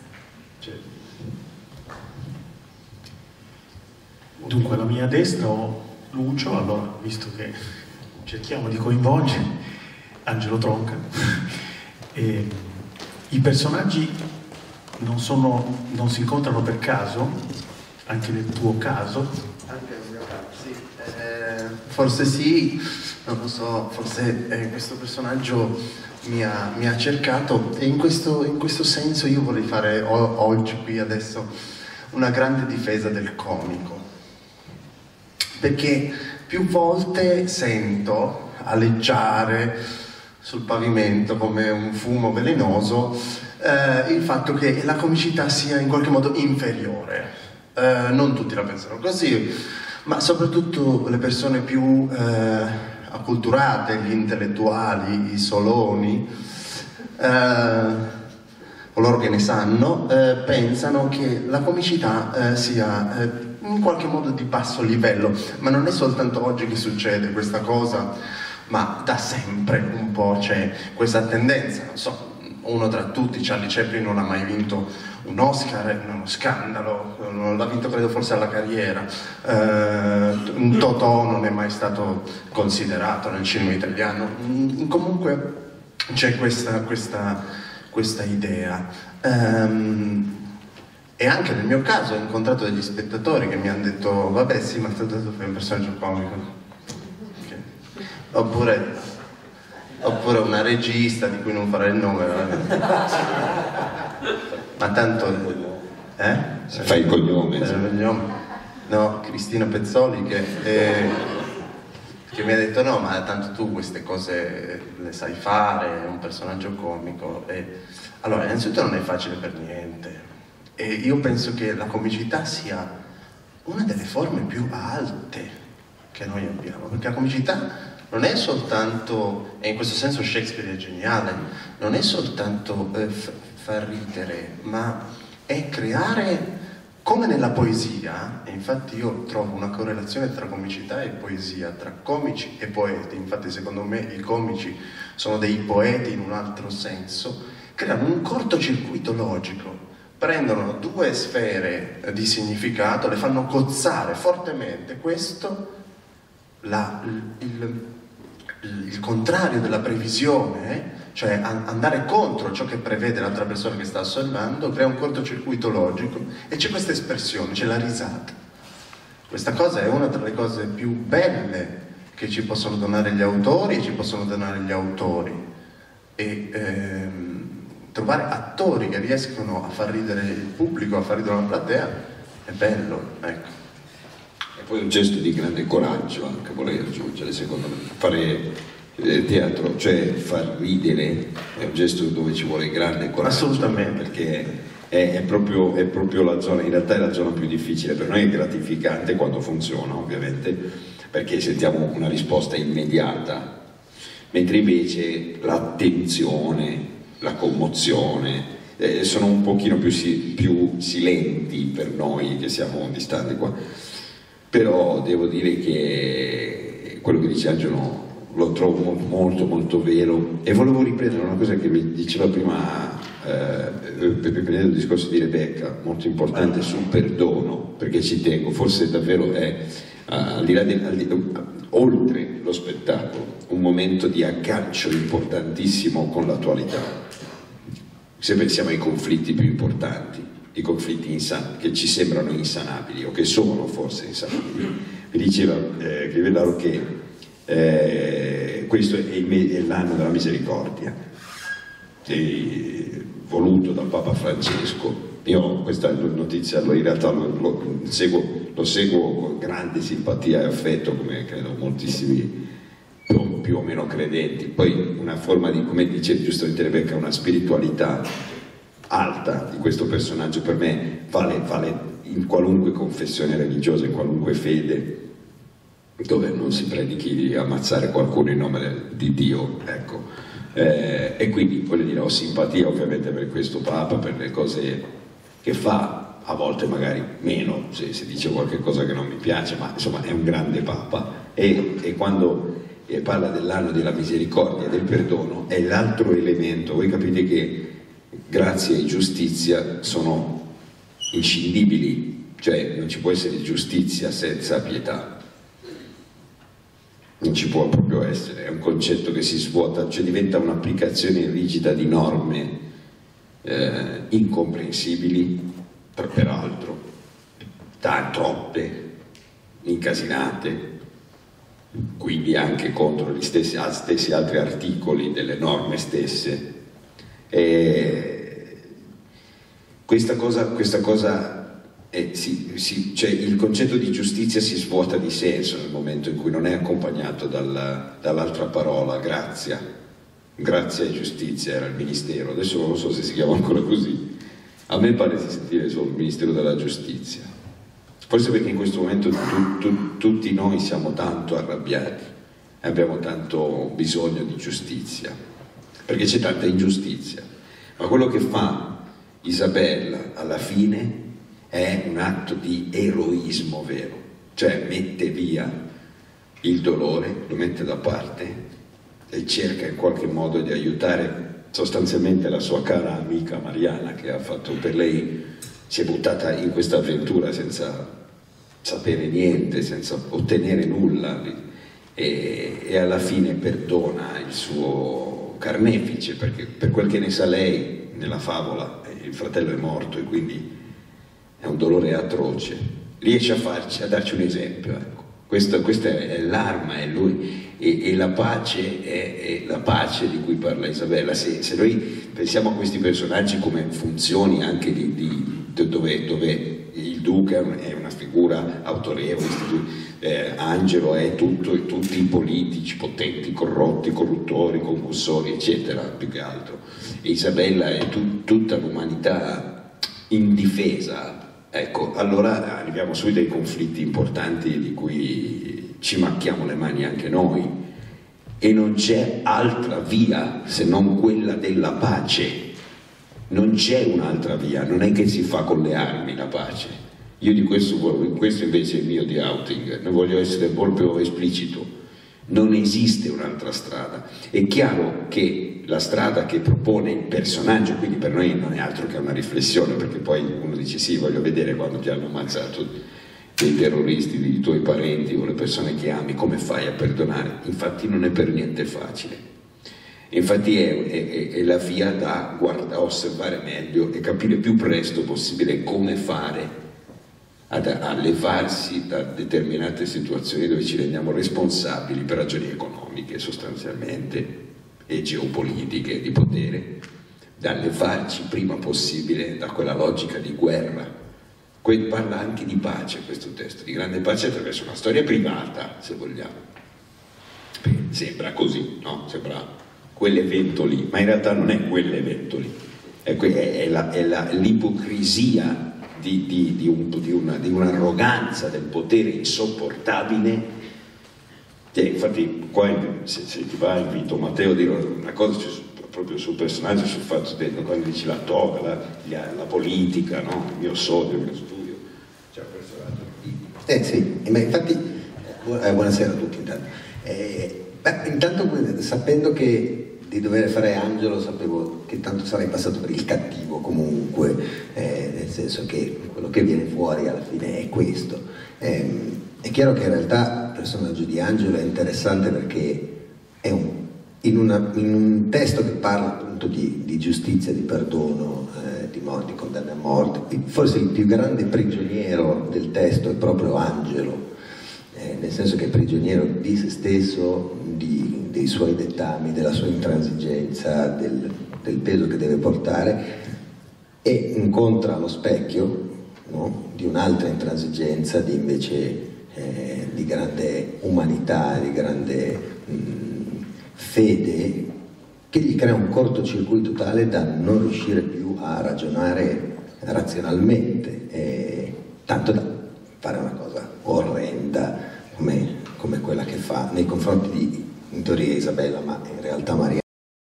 Dunque, alla mia destra ho Lucio, allora, visto che cerchiamo di coinvolgere Angelo Tronca, e i personaggi non, sono, non si incontrano per caso, anche nel tuo caso. Anche nel mio caso, sì. Eh, forse sì, non lo so, forse eh, questo personaggio mi ha, mi ha cercato, e in questo, in questo senso io vorrei fare o, oggi, qui, adesso, una grande difesa del comico. Perché più volte sento aleggiare sul pavimento come un fumo velenoso eh, il fatto che la comicità sia in qualche modo inferiore. Eh, non tutti la pensano così, ma soprattutto le persone più eh, acculturate, gli intellettuali, i soloni, eh, coloro che ne sanno, eh, pensano che la comicità eh, sia eh, in qualche modo di basso livello, ma non è soltanto oggi che succede questa cosa, ma da sempre un po' c'è questa tendenza. Non so, uno tra tutti, Charlie Chaplin, non ha mai vinto un Oscar, è uno scandalo, non l'ha vinto credo forse alla carriera, eh, Totò non è mai stato considerato nel cinema italiano. Comunque c'è questa, questa, questa idea. Um, e anche nel mio caso ho incontrato degli spettatori che mi hanno detto vabbè sì, ma tu fai un personaggio comico. Okay. Oppure, oppure una regista di cui non farei il nome. Ma tanto... Eh? Se fai il cognome. Eh, il cognome. No, Cristina Pezzoli che, eh, che mi ha detto no, ma tanto tu queste cose le sai fare, è un personaggio comico. E... Allora, innanzitutto non è facile per niente. E io penso che la comicità sia una delle forme più alte che noi abbiamo, perché la comicità non è soltanto, e in questo senso Shakespeare è geniale, non è soltanto eh, far ridere, ma è creare, come nella poesia, e infatti io trovo una correlazione tra comicità e poesia, tra comici e poeti, infatti secondo me i comici sono dei poeti in un altro senso, creano un cortocircuito logico prendono due sfere di significato, le fanno cozzare fortemente. Questo, la, il, il, il contrario della previsione, eh? Cioè andare contro ciò che prevede l'altra persona che sta osservando, crea un cortocircuito logico, e c'è questa espressione, c'è la risata. Questa cosa è una tra le cose più belle che ci possono donare gli autori e ci possono donare gli autori. E ehm, trovare attori che riescono a far ridere il pubblico, a far ridere una platea, è bello, ecco. E poi un gesto di grande coraggio, anche volevo aggiungere, secondo me. Fare teatro, cioè far ridere, è un gesto dove ci vuole grande coraggio. Assolutamente. Perché è, è, proprio, è proprio la zona, in realtà è la zona più difficile. Per noi è gratificante quando funziona, ovviamente, perché sentiamo una risposta immediata, mentre invece l'attenzione, la commozione eh, sono un pochino più, si, più silenti per noi che siamo distanti qua. Però devo dire che quello che dice Angelo lo trovo molto molto vero, e volevo riprendere una cosa che mi diceva prima eh, prendendo il discorso di Rebecca, molto importante, sul perdono, perché ci tengo, forse davvero è al di là del, al di, oltre lo spettacolo un momento di aggancio importantissimo con l'attualità. Se pensiamo ai conflitti più importanti, i conflitti insan- che ci sembrano insanabili o che sono forse insanabili, mi diceva eh, Crivellaro che Eh, questo è, è l'anno della misericordia, e, voluto dal Papa Francesco. Io questa notizia in realtà lo, lo, seguo, lo seguo con grande simpatia e affetto, come credo moltissimi più, più o meno credenti. Poi una forma di, come dice giustamente Rebecca, una spiritualità alta di questo personaggio per me vale, vale in qualunque confessione religiosa, in qualunque fede, dove non si predichi di ammazzare qualcuno in nome di Dio, ecco. Eh, e quindi voglio dire, ho simpatia ovviamente per questo Papa, per le cose che fa, a volte magari meno, se, se dice qualche cosa che non mi piace, ma insomma è un grande Papa, e, e quando eh, parla dell'anno della misericordia, del perdono, è l'altro elemento. Voi capite che grazia e giustizia sono inscindibili, cioè non ci può essere giustizia senza pietà. Non ci può proprio essere, è un concetto che si svuota, cioè diventa un'applicazione rigida di norme eh, incomprensibili, peraltro, da troppe, incasinate, quindi anche contro gli stessi, stessi altri articoli delle norme stesse. E questa cosa, questa cosa Eh, sì, sì, cioè il concetto di giustizia si svuota di senso nel momento in cui non è accompagnato dal, dall'altra parola, grazia. Grazia e giustizia era il ministero, adesso non lo so se si chiama ancora così. A me pare di sentire solo il Ministero della Giustizia, forse perché in questo momento tu, tu, tutti noi siamo tanto arrabbiati e abbiamo tanto bisogno di giustizia, perché c'è tanta ingiustizia. Ma quello che fa Isabella alla fine è un atto di eroismo vero, cioè mette via il dolore, lo mette da parte e cerca in qualche modo di aiutare sostanzialmente la sua cara amica Mariana, che ha fatto per lei, si è buttata in questa avventura senza sapere niente, senza ottenere nulla, e, e alla fine perdona il suo carnefice, perché per quel che ne sa lei nella favola il fratello è morto e quindi è un dolore atroce. Riesce a, farci, a darci un esempio, ecco. Questa, questa è l'arma, è lui, e, e la pace è, è la pace di cui parla Isabella. Se, se noi pensiamo a questi personaggi come funzioni anche di, di, di dove, dove il duca è una figura autorevole, eh, Angelo è tutto, tutti i politici potenti, corrotti, corruttori, concussori, eccetera, più che altro, e Isabella è tu, tutta l'umanità indifesa. Ecco, allora arriviamo subito ai conflitti importanti di cui ci macchiamo le mani anche noi, e non c'è altra via se non quella della pace. Non c'è un'altra via, non è che si fa con le armi la pace. Io di questo, questo invece è il mio di outing, ne voglio essere proprio esplicito. non esiste un'altra strada. È chiaro che la strada che propone il personaggio, quindi per noi non è altro che una riflessione, perché poi uno dice sì, voglio vedere quando ti hanno ammazzato dei terroristi, dei tuoi parenti o le persone che ami, come fai a perdonare? Infatti non è per niente facile. Infatti è, è, è la via da guarda, osservare meglio e capire più presto possibile come fare Ad, a levarsi da determinate situazioni dove ci rendiamo responsabili per ragioni economiche sostanzialmente e geopolitiche di potere, da levarci prima possibile da quella logica di guerra. Que parla anche di pace questo testo, di grande pace attraverso una storia privata, se vogliamo. Beh, sembra così, no? Sembra quell'evento lì, ma in realtà non è quell'evento lì, è, è, è l'ipocrisia Di, di, di, un, di, una, di un'arroganza del potere insopportabile. Che infatti qua se, se ti va invito Matteo a dire una cosa su, proprio sul personaggio, sul fatto che quando dici la toga, la, la, la politica, no? Il mio sodio, il mio studio, c'è un personaggio. Eh sì, ma infatti eh, buonasera a tutti intanto. Eh, beh, intanto sapendo che di dover fare Angelo sapevo che tanto sarei passato per il cattivo comunque, eh, nel senso che quello che viene fuori alla fine è questo. Eh, è chiaro che in realtà il personaggio di Angelo è interessante perché è un, in, una, in un testo che parla appunto di, di giustizia, di perdono, eh, di morte, di condanne a morte. Forse il più grande prigioniero del testo è proprio Angelo, eh, nel senso che è prigioniero di se stesso, di dei suoi dettami, della sua intransigenza, del, del peso che deve portare, e incontra lo specchio, no? Di un'altra intransigenza, di invece eh, di grande umanità, di grande mh, fede, che gli crea un cortocircuito tale da non riuscire più a ragionare razionalmente, eh, tanto da fare una cosa orrenda come, come quella che fa nei confronti di, in teoria Isabella, ma in realtà Maria.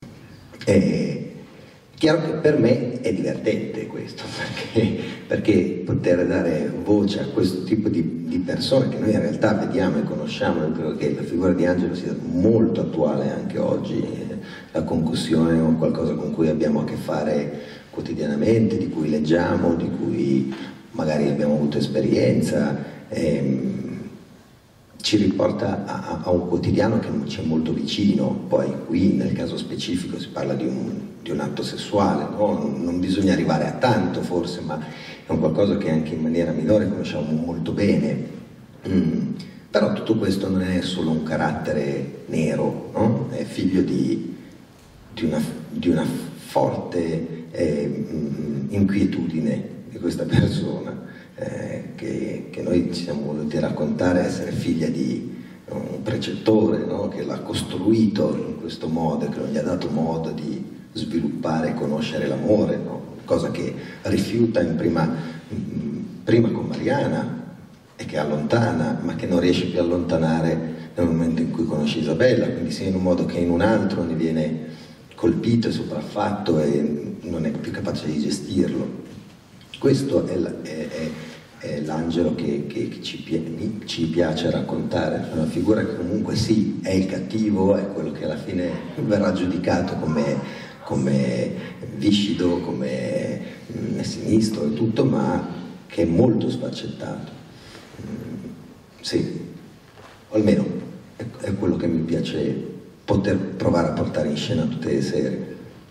È chiaro che per me è divertente questo, perché, perché poter dare voce a questo tipo di, di persone che noi in realtà vediamo e conosciamo, io credo che la figura di Angelo sia molto attuale anche oggi. La concussione è qualcosa con cui abbiamo a che fare quotidianamente, di cui leggiamo, di cui magari abbiamo avuto esperienza. Ehm, ci riporta a, a un quotidiano che ci è molto vicino. Poi qui nel caso specifico si parla di un, di un atto sessuale, no? Non bisogna arrivare a tanto forse, ma è un qualcosa che anche in maniera minore conosciamo molto bene. Mm. Però tutto questo non è solo un carattere nero, no? È figlio di, di, una, di una forte eh, inquietudine di questa persona. Eh, che, che noi ci siamo voluti raccontare essere figlia di un precettore, no? Che l'ha costruito in questo modo, che non gli ha dato modo di sviluppare e conoscere l'amore, no? Cosa che rifiuta in prima, in, prima con Mariana e che allontana, ma che non riesce più a allontanare nel momento in cui conosce Isabella, quindi sia in un modo che in un altro ne viene colpito e sopraffatto e non è più capace di gestirlo. Questo è, è, è, è l'Angelo che, che, che ci, ci piace raccontare, una figura che comunque sì, è il cattivo, è quello che alla fine verrà giudicato come, come viscido, come mh, sinistro e tutto, ma che è molto sfaccettato. Mm, sì, o almeno è, è quello che mi piace poter provare a portare in scena tutte le serie.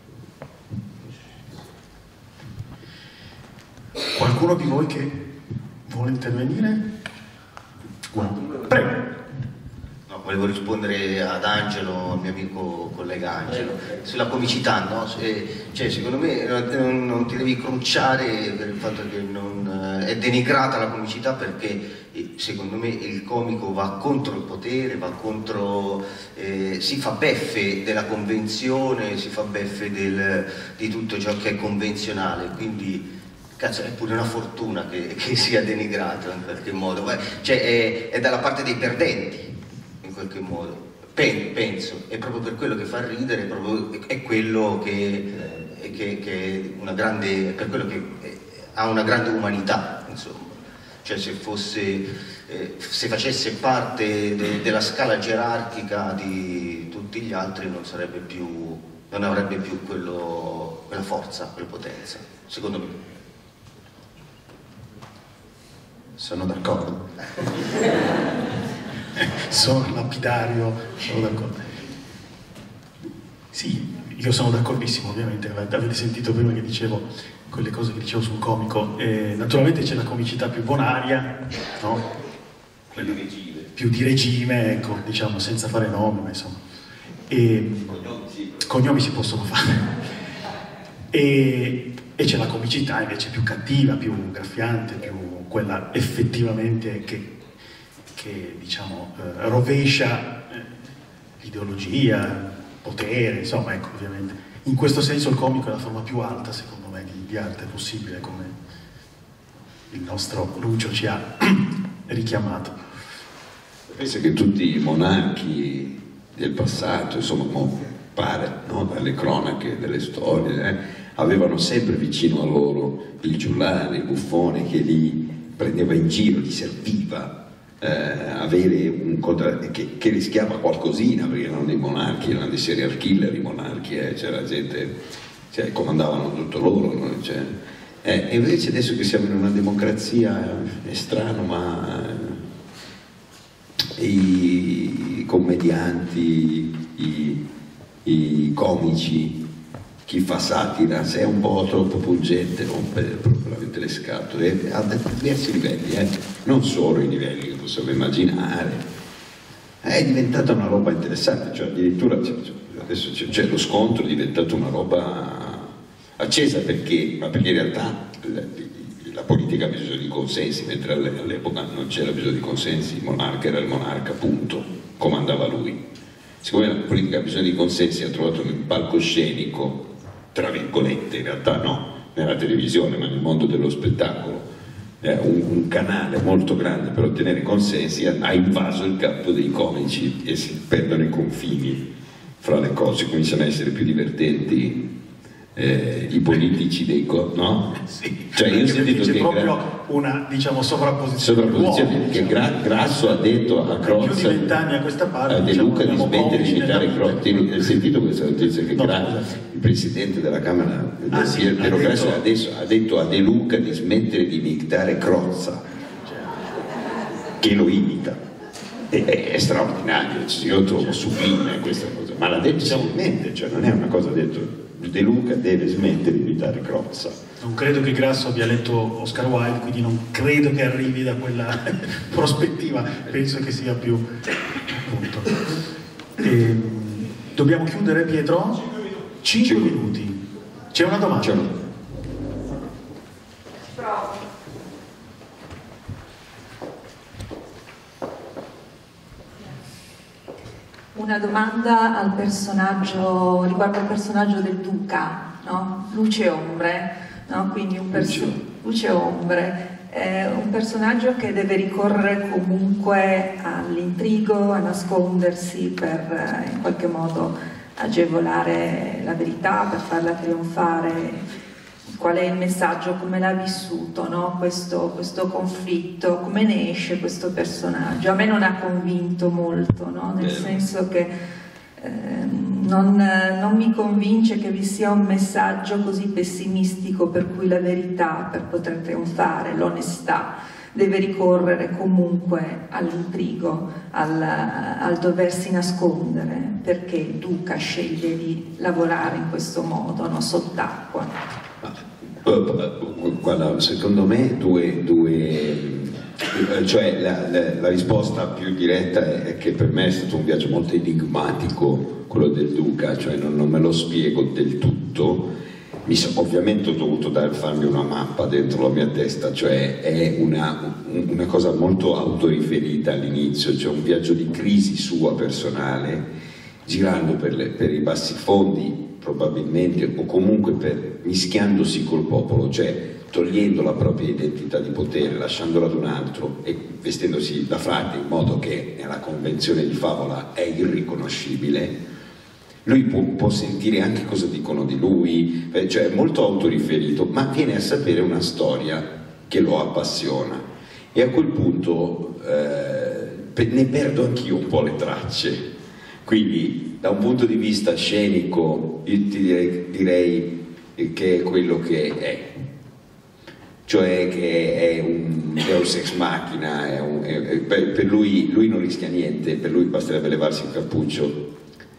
Qualcuno di voi che vuole intervenire? Prego. No, volevo rispondere ad Angelo, al mio amico collega Angelo, sulla comicità, no? Cioè, secondo me non, non ti devi crucciare per il fatto che non, è denigrata la comicità, perché secondo me il comico va contro il potere, va contro, eh, si fa beffe della convenzione, si fa beffe del, di tutto ciò che è convenzionale, quindi cazzo, è pure una fortuna che, che sia denigrato in qualche modo, cioè è, è dalla parte dei perdenti in qualche modo, Pen, penso, è proprio per quello che fa ridere, è, proprio, è quello che, che, che una grande, per quello che ha una grande umanità, insomma, cioè cioè se fosse, eh, se facesse parte de, della scala gerarchica di tutti gli altri non sarebbe più, non avrebbe più quello, quella forza, quella potenza, secondo me. Sono d'accordo. Sono lapidario, sono d'accordo. Sì, io sono d'accordissimo, ovviamente, avete sentito prima che dicevo quelle cose che dicevo sul comico. Eh, naturalmente c'è la comicità più bonaria, no? Quella più di regime, più di regime, ecco, diciamo, senza fare nomi, ma insomma. E, cognomi, sì. Cognomi si possono fare. E, e c'è la comicità invece più cattiva, più graffiante, più quella effettivamente che, che diciamo, eh, rovescia eh, l'ideologia, potere, insomma, ecco, ovviamente. In questo senso il comico è la forma più alta, secondo me, di, di arte possibile, come il nostro Lucio ci ha richiamato. Penso che tutti i monarchi del passato, insomma, mo pare, no? Dalle cronache, delle storie, eh, avevano sempre vicino a loro il giullare, il buffone che li prendeva in giro, gli serviva eh, avere un contra... che, che rischiava qualcosina, perché erano dei monarchi, erano dei serial killer i monarchi, eh, c'era gente, cioè, comandavano tutto loro, no? Cioè, eh, e invece adesso che siamo in una democrazia è strano, ma i commedianti, i, i comici, chi fa satira, se è un po' troppo pungente rompe propriamente le scatole, a diversi livelli, eh? Non solo i livelli che possiamo immaginare. È diventata una roba interessante, cioè addirittura adesso c'è lo scontro, è diventata una roba accesa, perché, ma perché in realtà la, la politica ha bisogno di consensi, mentre all'epoca non c'era bisogno di consensi, il monarca era il monarca, punto, comandava lui. Siccome la politica ha bisogno di consensi, ha trovato un palcoscenico, tra virgolette, in realtà no, nella televisione, ma nel mondo dello spettacolo, eh, un, un canale molto grande per ottenere consensi, ha, ha invaso il campo dei comici e si perdono i confini fra le cose, cominciano a essere più divertenti eh, i politici dei co... no? Sì, cioè io ho sentito c'è che proprio gra... una, diciamo, sovrapposizione, sovrapposizione uomo, che diciamo. gra... Grasso ha detto a Crozza, più di vent'anni a questa parte, a De diciamo, Luca di smettere di imitare Crozza. Hai sentito questa notizia che no, Gra... il presidente della Camera ah, sì, Piero Grasso detto... adesso ha detto a De Luca di smettere di imitare Crozza, che lo imita. È, è, è straordinario, io lo trovo sublime questa cosa, ma l'ha detto seriamente, cioè non è una cosa detto. De Luca deve smettere di imitare Crozza. Non credo che Grasso abbia letto Oscar Wilde, quindi non credo che arrivi da quella prospettiva, penso che sia più appunto. E, dobbiamo chiudere, Pietro? cinque minuti. C'è una domanda? C'è una... Una domanda al personaggio, riguardo al personaggio del Duca, no? Luce e ombre, no? Quindi un perso- luce e ombre, è un personaggio che deve ricorrere comunque all'intrigo, a nascondersi per in qualche modo agevolare la verità, per farla trionfare. Qual è il messaggio, come l'ha vissuto, no? questo, questo conflitto, come ne esce questo personaggio? A me non ha convinto molto, no? Nel senso che eh, non, non mi convince che vi sia un messaggio così pessimistico per cui la verità, per poter trionfare, l'onestà, deve ricorrere comunque all'intrigo, al, al doversi nascondere, perché il Duca sceglie di lavorare in questo modo, no? Sott'acqua. Guarda, secondo me due, due cioè la, la, la risposta più diretta è che per me è stato un viaggio molto enigmatico quello del Duca, cioè non, non me lo spiego del tutto. Mi so, ovviamente ho dovuto dare, farmi una mappa dentro la mia testa, cioè è una, una cosa molto autoriferita all'inizio, cioè un viaggio di crisi sua personale, girando per, le, per i bassi fondi probabilmente, o comunque per, mischiandosi col popolo, cioè togliendo la propria identità di potere, lasciandola ad un altro e vestendosi da frate in modo che nella convenzione di favola è irriconoscibile. Lui può, può sentire anche cosa dicono di lui, cioè è molto autoriferito, ma viene a sapere una storia che lo appassiona E a quel punto eh, ne perdo anch'io un po' le tracce. Quindi da un punto di vista scenico io ti direi, direi che è quello che è, cioè che è un Deus ex machina, è un, è, per, per lui, lui non rischia niente, per lui basterebbe levarsi il cappuccio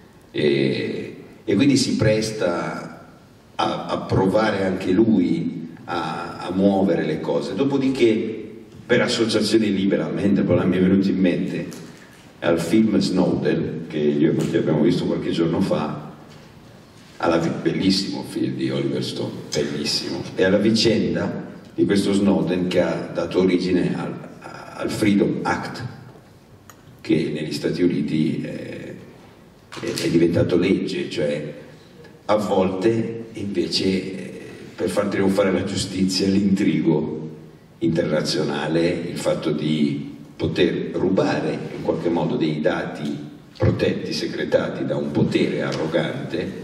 e, e quindi si presta a, a provare anche lui a, a muovere le cose. Dopodiché per associazione libera, mentre poi mi è venuto in mente al film Snowden, che io e Mattia abbiamo visto qualche giorno fa, alla, bellissimo film di Oliver Stone, bellissimo, e alla vicenda di questo Snowden che ha dato origine al, al Freedom Act, che negli Stati Uniti è, è diventato legge, cioè a volte invece per far trionfare la giustizia, l'intrigo internazionale, il fatto di poter rubare in qualche modo dei dati protetti, segretati da un potere arrogante,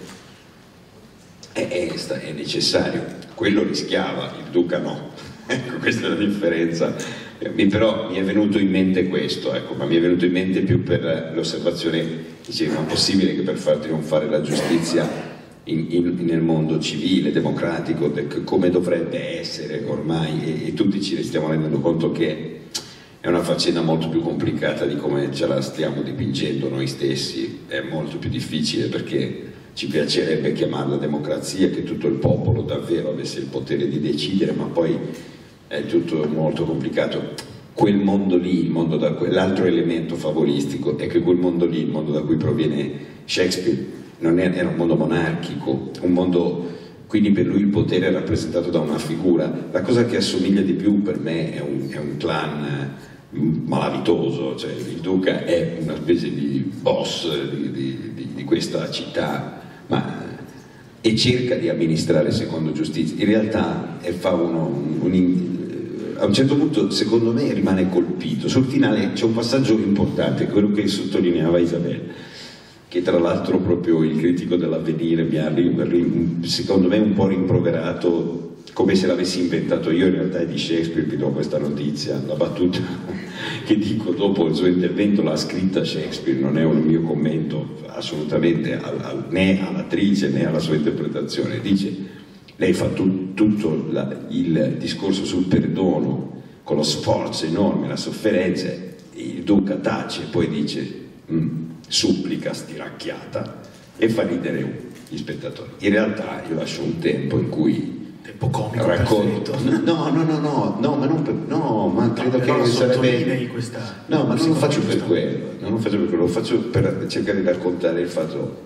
è, è, è necessario. Quello rischiava, il duca no. Ecco, questa è la differenza. Mi, però mi è venuto in mente questo, ecco, ma mi è venuto in mente più per l'osservazione, dicevo, ma è possibile che per far trionfare la giustizia in, in, nel mondo civile, democratico, de, come dovrebbe essere ormai, e, e tutti ci stiamo rendendo conto che è una faccenda molto più complicata di come ce la stiamo dipingendo noi stessi, è molto più difficile perché ci piacerebbe chiamarla democrazia, che tutto il popolo davvero avesse il potere di decidere, ma poi è tutto molto complicato. Quel mondo lì, il mondo da cui, l'altro elemento favolistico è che quel mondo lì, il mondo da cui proviene Shakespeare, non è, era un mondo monarchico, un mondo, quindi per lui il potere è rappresentato da una figura. La cosa che assomiglia di più per me è un, è un clan malavitoso, cioè il duca è una specie di boss di, di, di, di questa città, ma, e cerca di amministrare secondo giustizia. In realtà è, fa uno, un, un, a un certo punto secondo me rimane colpito. Sul finale c'è un passaggio importante, quello che sottolineava Isabella, che tra l'altro proprio il critico dell'Avvenire mi ha secondo me un po' rimproverato, come se l'avessi inventato io. In realtà è di Shakespeare. Vi do questa notizia, la battuta che dico dopo il suo intervento l'ha scritta Shakespeare, non è un mio commento assolutamente al, al, né all'attrice né alla sua interpretazione. Dice, lei fa tu, tutto la, il discorso sul perdono con lo sforzo enorme, la sofferenza, il duca tace e poi dice mm, supplica stiracchiata, e fa ridere gli spettatori. In realtà io lascio un tempo in cui tempo comico racconto, no, no, no, no, no, ma non per, no, ma credo no, che sarebbe questa... no, ma non lo faccio per quello, non lo faccio per quello, lo faccio per cercare di raccontare il fatto,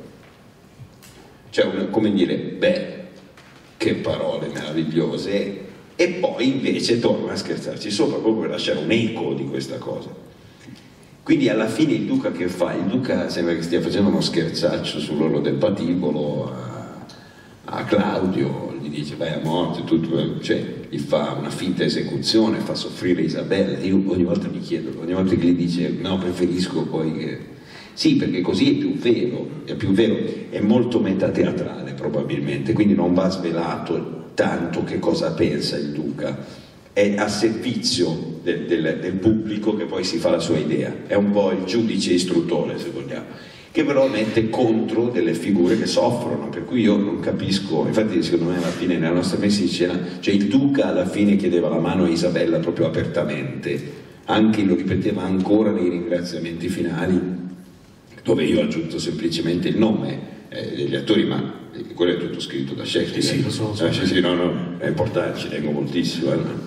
cioè una, come dire, beh, che parole meravigliose, e poi invece torna a scherzarci sopra proprio per lasciare un eco di questa cosa. Quindi alla fine il duca che fa? Il duca sembra che stia facendo uno scherzaccio sull'orlo del patibolo a, a Claudio, gli dice vai a morte, tutto, cioè gli fa una finta esecuzione, fa soffrire Isabella. Io ogni volta mi chiedo, ogni volta che gli dice no, preferisco poi che... Sì, perché così è più vero, è più vero, è molto metateatrale probabilmente, quindi non va svelato tanto che cosa pensa il duca, è a servizio del, del, del pubblico che poi si fa la sua idea, è un po' il giudice istruttore se vogliamo, che però mette contro delle figure che soffrono, per cui io non capisco, infatti secondo me alla fine nella nostra messa in scena, cioè il duca alla fine chiedeva la mano a Isabella proprio apertamente, anche lo ripeteva ancora nei ringraziamenti finali, dove io ho aggiunto semplicemente il nome eh, degli attori, ma quello è tutto scritto da Shakespeare. Sì, sì, lo so, so. Eh, sì, sì, no, no, è importante, ci tengo moltissimo. Eh.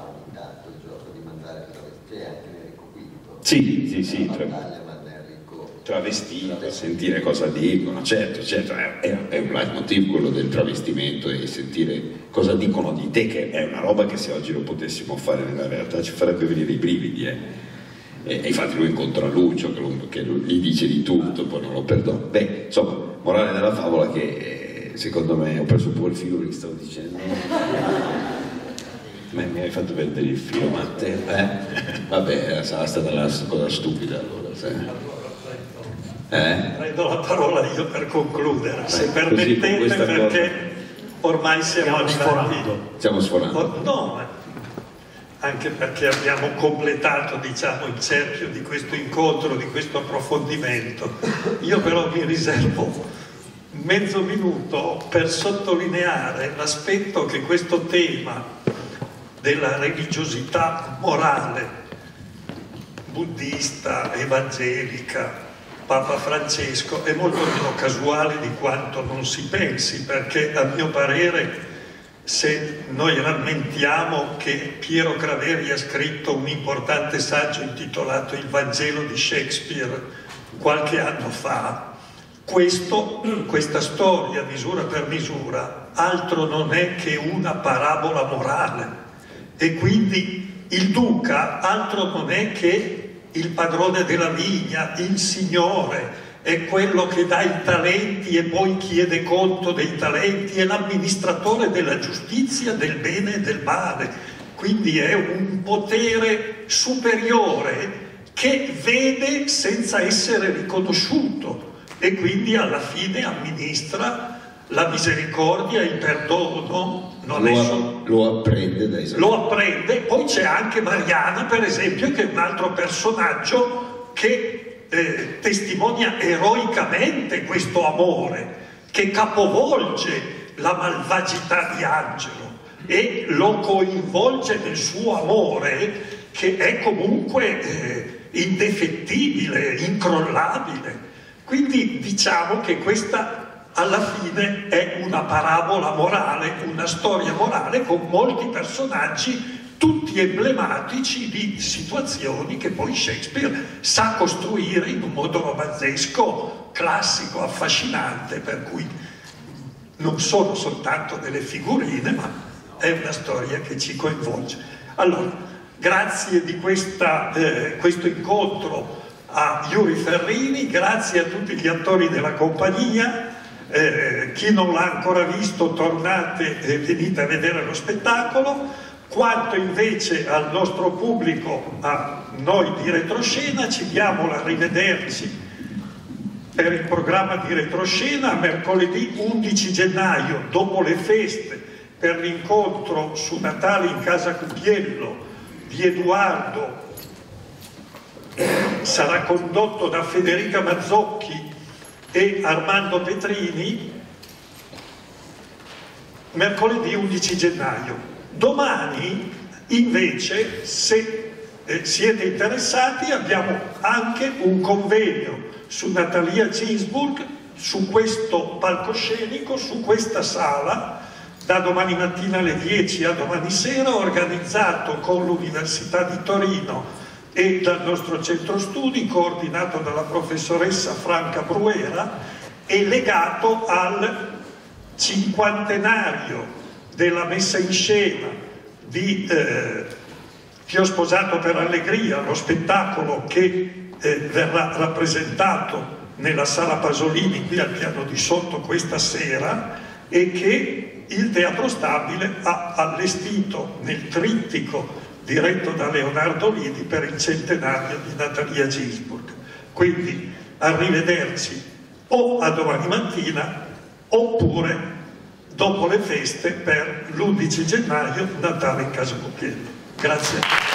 Sì, sì, sì, tra... travestito, per sentire cosa dicono, certo, certo, è, è un leitmotiv quello del travestimento e sentire cosa dicono di te, che è una roba che se oggi lo potessimo fare nella realtà ci farebbe venire i brividi, eh. E, e infatti lui incontra Lucio che, lo, che lo, gli dice di tutto, poi non lo perdona. Beh, insomma, morale della favola che eh, secondo me ho preso un po' il filo che stavo dicendo. Ma mi hai fatto perdere il filo, Matteo, eh? Vabbè, sarà stata la cosa stupida allora, sai. Eh? Prendo la parola io per concludere, se Beh, permettete, perché cosa... ormai siamo stiamo sforando. Stiamo sforando. No, ma anche perché abbiamo completato, diciamo, il cerchio di questo incontro, di questo approfondimento. Io però mi riservo mezzo minuto per sottolineare l'aspetto che questo tema della religiosità morale buddista, evangelica, Papa Francesco è molto meno casuale di quanto non si pensi, perché a mio parere, se noi rammentiamo che Piero Craveri ha scritto un importante saggio intitolato Il Vangelo di Shakespeare qualche anno fa, questo, questa storia misura per misura altro non è che una parabola morale, e quindi il duca altro non è che il padrone della vigna, il signore, è quello che dà i talenti e poi chiede conto dei talenti, è l'amministratore della giustizia, del bene e del male, quindi è un potere superiore che vede senza essere riconosciuto e quindi alla fine amministra la misericordia, il perdono. Non lo, è solo... lo apprende da Isabella. Lo apprende, poi c'è anche Mariana, per esempio, che è un altro personaggio che eh, testimonia eroicamente questo amore, che capovolge la malvagità di Angelo e lo coinvolge nel suo amore, che è comunque eh, indefettibile, incrollabile. Quindi diciamo che questa alla fine è una parabola morale, una storia morale con molti personaggi tutti emblematici di situazioni che poi Shakespeare sa costruire in un modo romanzesco, classico, affascinante, per cui non sono soltanto delle figurine, ma è una storia che ci coinvolge. Allora, grazie di questa, eh, questo incontro a Yuri Ferrini, grazie a tutti gli attori della compagnia. Eh, chi non l'ha ancora visto, tornate e venite a vedere lo spettacolo. Quanto invece al nostro pubblico, a noi di Retroscena, ci diamo la rivederci per il programma di Retroscena mercoledì undici gennaio, dopo le feste, per l'incontro su Natale in Casa Cupiello di Edoardo. Sarà condotto da Federica Mazzocchi e Armando Petrini, mercoledì undici gennaio. Domani invece, se eh, siete interessati, abbiamo anche un convegno su Natalia Ginsburg, su questo palcoscenico, su questa sala, da domani mattina alle dieci a domani sera, organizzato con l'Università di Torino e dal nostro centro studi, coordinato dalla professoressa Franca Bruera, e legato al cinquantenario della messa in scena di eh, Ti ho sposato per allegria, lo spettacolo che eh, verrà rappresentato nella Sala Pasolini qui al piano di sotto questa sera, e che il Teatro Stabile ha allestito nel trittico diretto da Leonardo Lidi per il centenario di Natalia Ginsburg. Quindi arrivederci o a domani mattina oppure dopo le feste per l'undici gennaio, Natale in Casa Cupiello. Grazie.